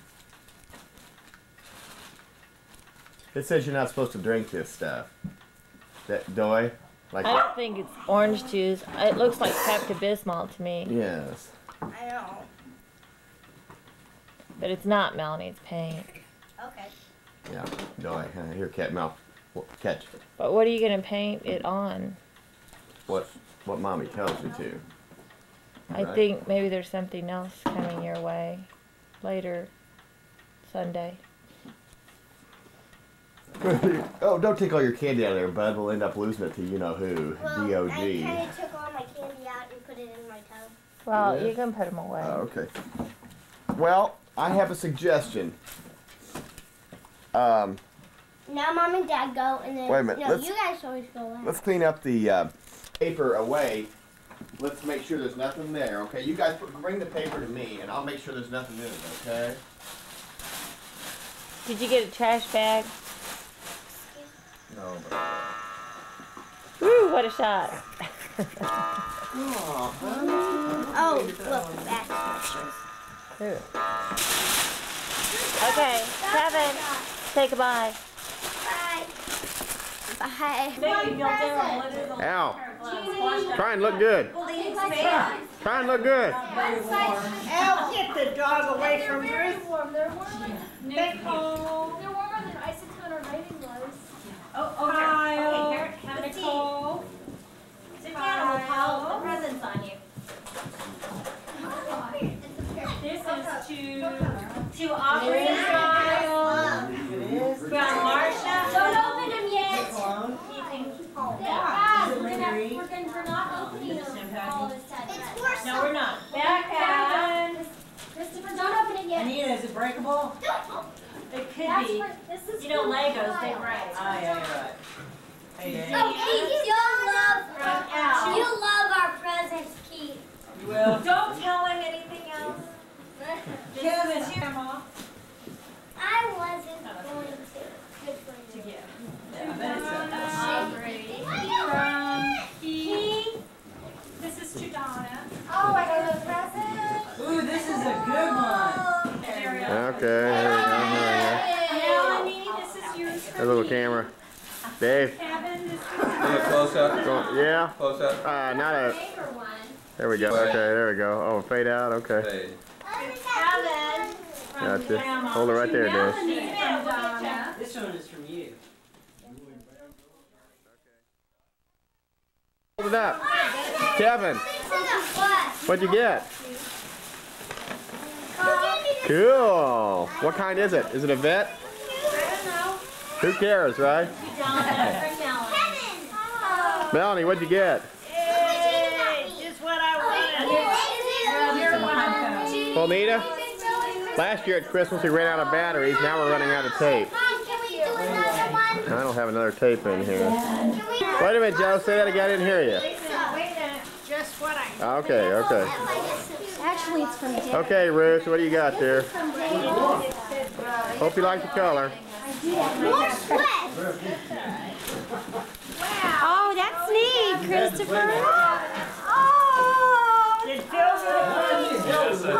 It says you're not supposed to drink this stuff. That doy? Like I don't think it's orange juice. It looks like Pepto-Bismol to me. Yes. I know. But it's not, Melanie. It's paint. Okay. Yeah, doy. Uh, Here, cat mouth. Catch. But what are you gonna paint it on? What what mommy tells you to. I Right. think maybe there's something else coming your way later Sunday. Oh, don't take all your candy out of there, bud. We'll end up losing it to you know who. Well, D O I G. kind of took all my candy out and put it in my tub. Well, Yeah. you can put them away. Oh, okay. Well, I have a suggestion. Um, Now mom and dad go, and then Wait a minute, no, let's- you guys always go last. let's clean up the uh, paper away. Let's make sure there's nothing there, okay? You guys put, bring the paper to me, and I'll make sure there's nothing in it, okay? Did you get a trash bag? No, but... Woo, what a shot. Oh, look, that's pictures. Okay, Kevin, say goodbye. Bye. Bye. Ow. Try and look good. Try and look good. Al, get the dog away from Ruth. They're warm. They're warmer than Isotone or Lighting was. Oh, oh, here. Okay, here, have a tea. Sit down and we'll pile the presents on you. This is to, to Aubrey and Kyle. From Marsha. Don't open them yet. You can keep them. Yeah, we're gonna, we're gonna, we're not opening them all this time. No, we're not. Becca. Christopher, don't open it yet. Anita, is it breakable? It could That's be. for, this is You know, for Legos, they Kyle. break. Oh, yeah, you're right. Hey, Oh, Keith, you'll love, From Al. you'll love our presents, Keith. you will. Don't tell him anything else. Kevin, here, Mom. I wasn't going to. Good for you. Yeah, I bet it's a- Aubrey. From Keith. This is to Donna. Oh, I got a present. Ooh, this is a good one. There we go. Okay, here we go, Melanie, this is yours. here we go. A little camera. Dave. Kevin, this is Close up. Go, yeah? Close up. Uh, not a... paper one. There we go. Okay, there we go. Oh, fade out, okay. Hey. Kevin. From Gotcha. Grandma. Hold it right there, Dave. Melanie from Donna. This one is from you. Hold it up. Kevin, What? what'd you get? Cool. What kind is it? Is it a vet? I don't know. Who cares, right? To Donna from Melanie. Melanie, what'd you get? Hey, just what I wanted. Well, Nita, last year at Christmas we ran out of batteries. Now we're running out of tape. I don't have another tape in here. Wait a minute, Joe. Say that again. I didn't hear you. Just what I Okay, okay. Actually, it's from Dad. Okay, Ruth, what do you got there? Hope you like the color. More sweat. Oh, that's neat, Christopher. Oh, Did Phil Yes, I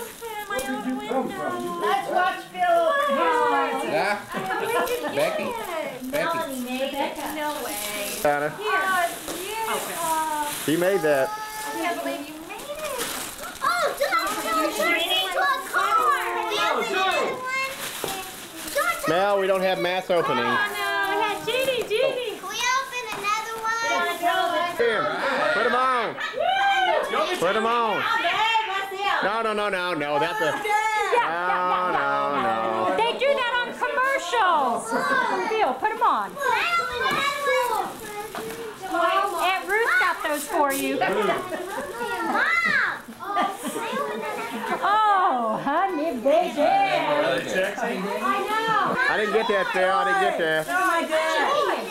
Let's watch Phil. Yeah. Becky. Becky. no way. Anna, Oh, it's beautiful. she made that. I can't believe you made it. Oh, George, George, into a car. Mel, we don't have mass opening. Oh, no, we had Judy, Judy. Can we open another one? Tim, put them on. Put them on. How big? What's it? No, no, no, no, no. That's a. No, no, no. They do that on commercials. Bill, put them on. Aunt Ruth got those for you. Oh, honey, baby. Are they sexy? I know. I didn't get that, Phil. I didn't get that. Oh my God.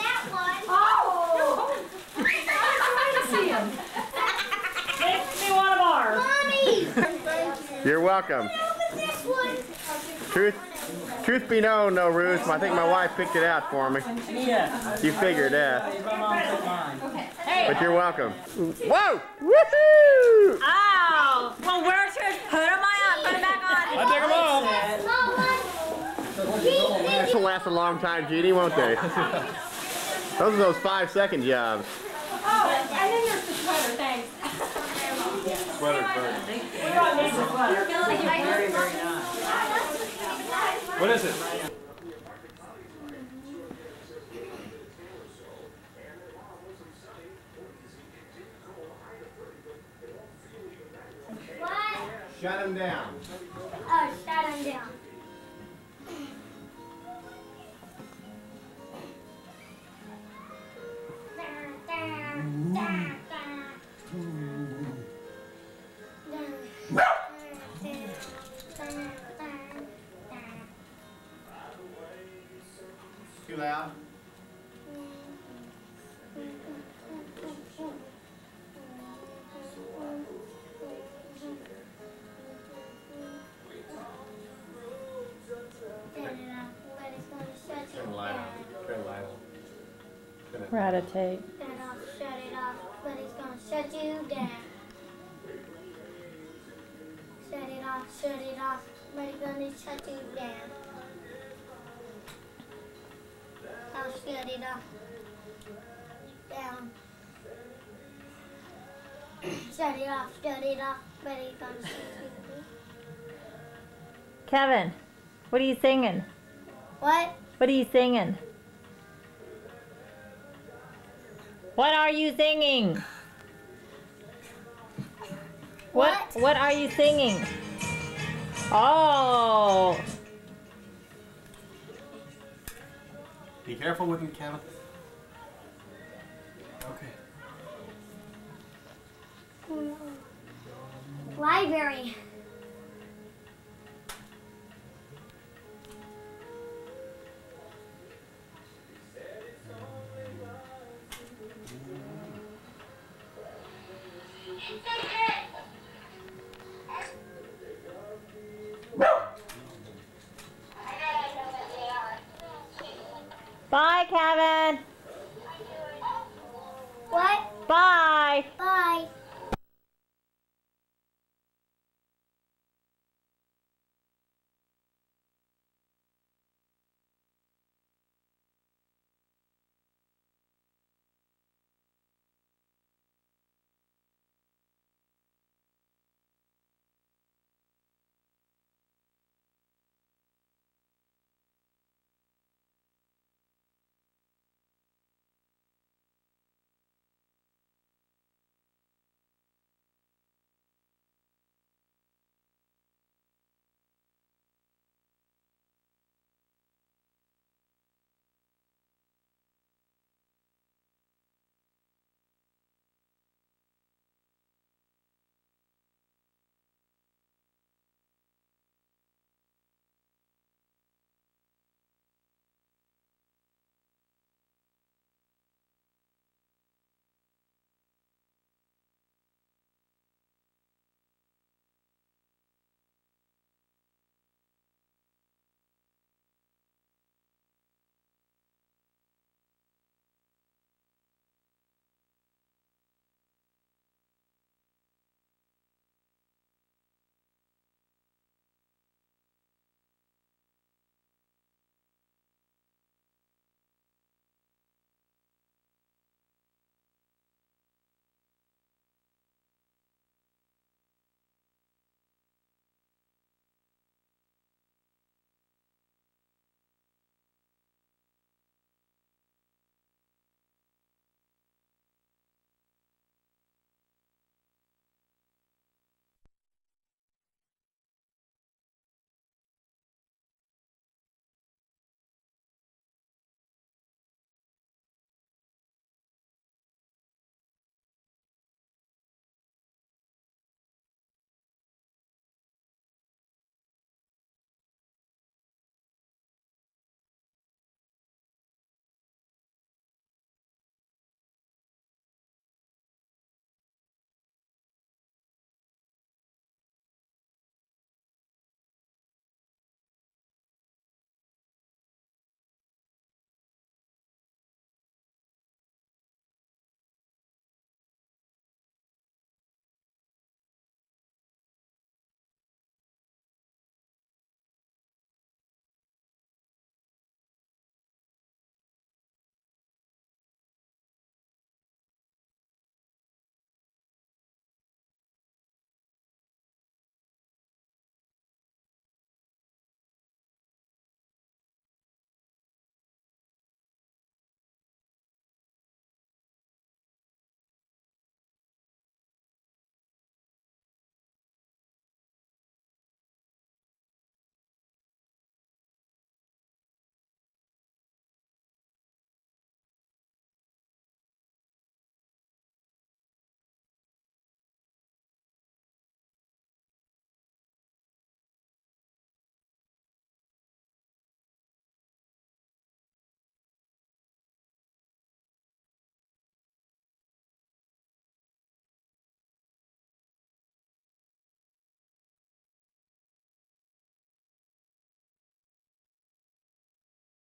Make me one of ours. You're welcome. Truth, truth be known, though, Ruth, I think my wife picked it out for me. You figured that. But you're welcome. Whoa! Woohoo! Oh, well, where's yours? Put them on. Put them back on. I take them off. This will last a long time, Jeannie, won't they? Those are those five-second jobs. Oh, and then there's the sweater. Thanks. Sweater first. Very, very What is it? Shut him down. Oh, shut him down. Too loud? Turn the light on. Turn the light on. We're out of tape. Shut it off, shut it off, but it's gonna shut you down. Shut it off, shut it off, but it's gonna shut you down. I'll shut it off. Down. Shut it off, shut it off, but it's gonna shut you down. Kevin, what are you singing? What? What are you singing? What are you singing? What? What? What are you singing? Oh. Be careful with him, Kevin. Okay. Library. Bye, Kevin. What? Bye. Bye.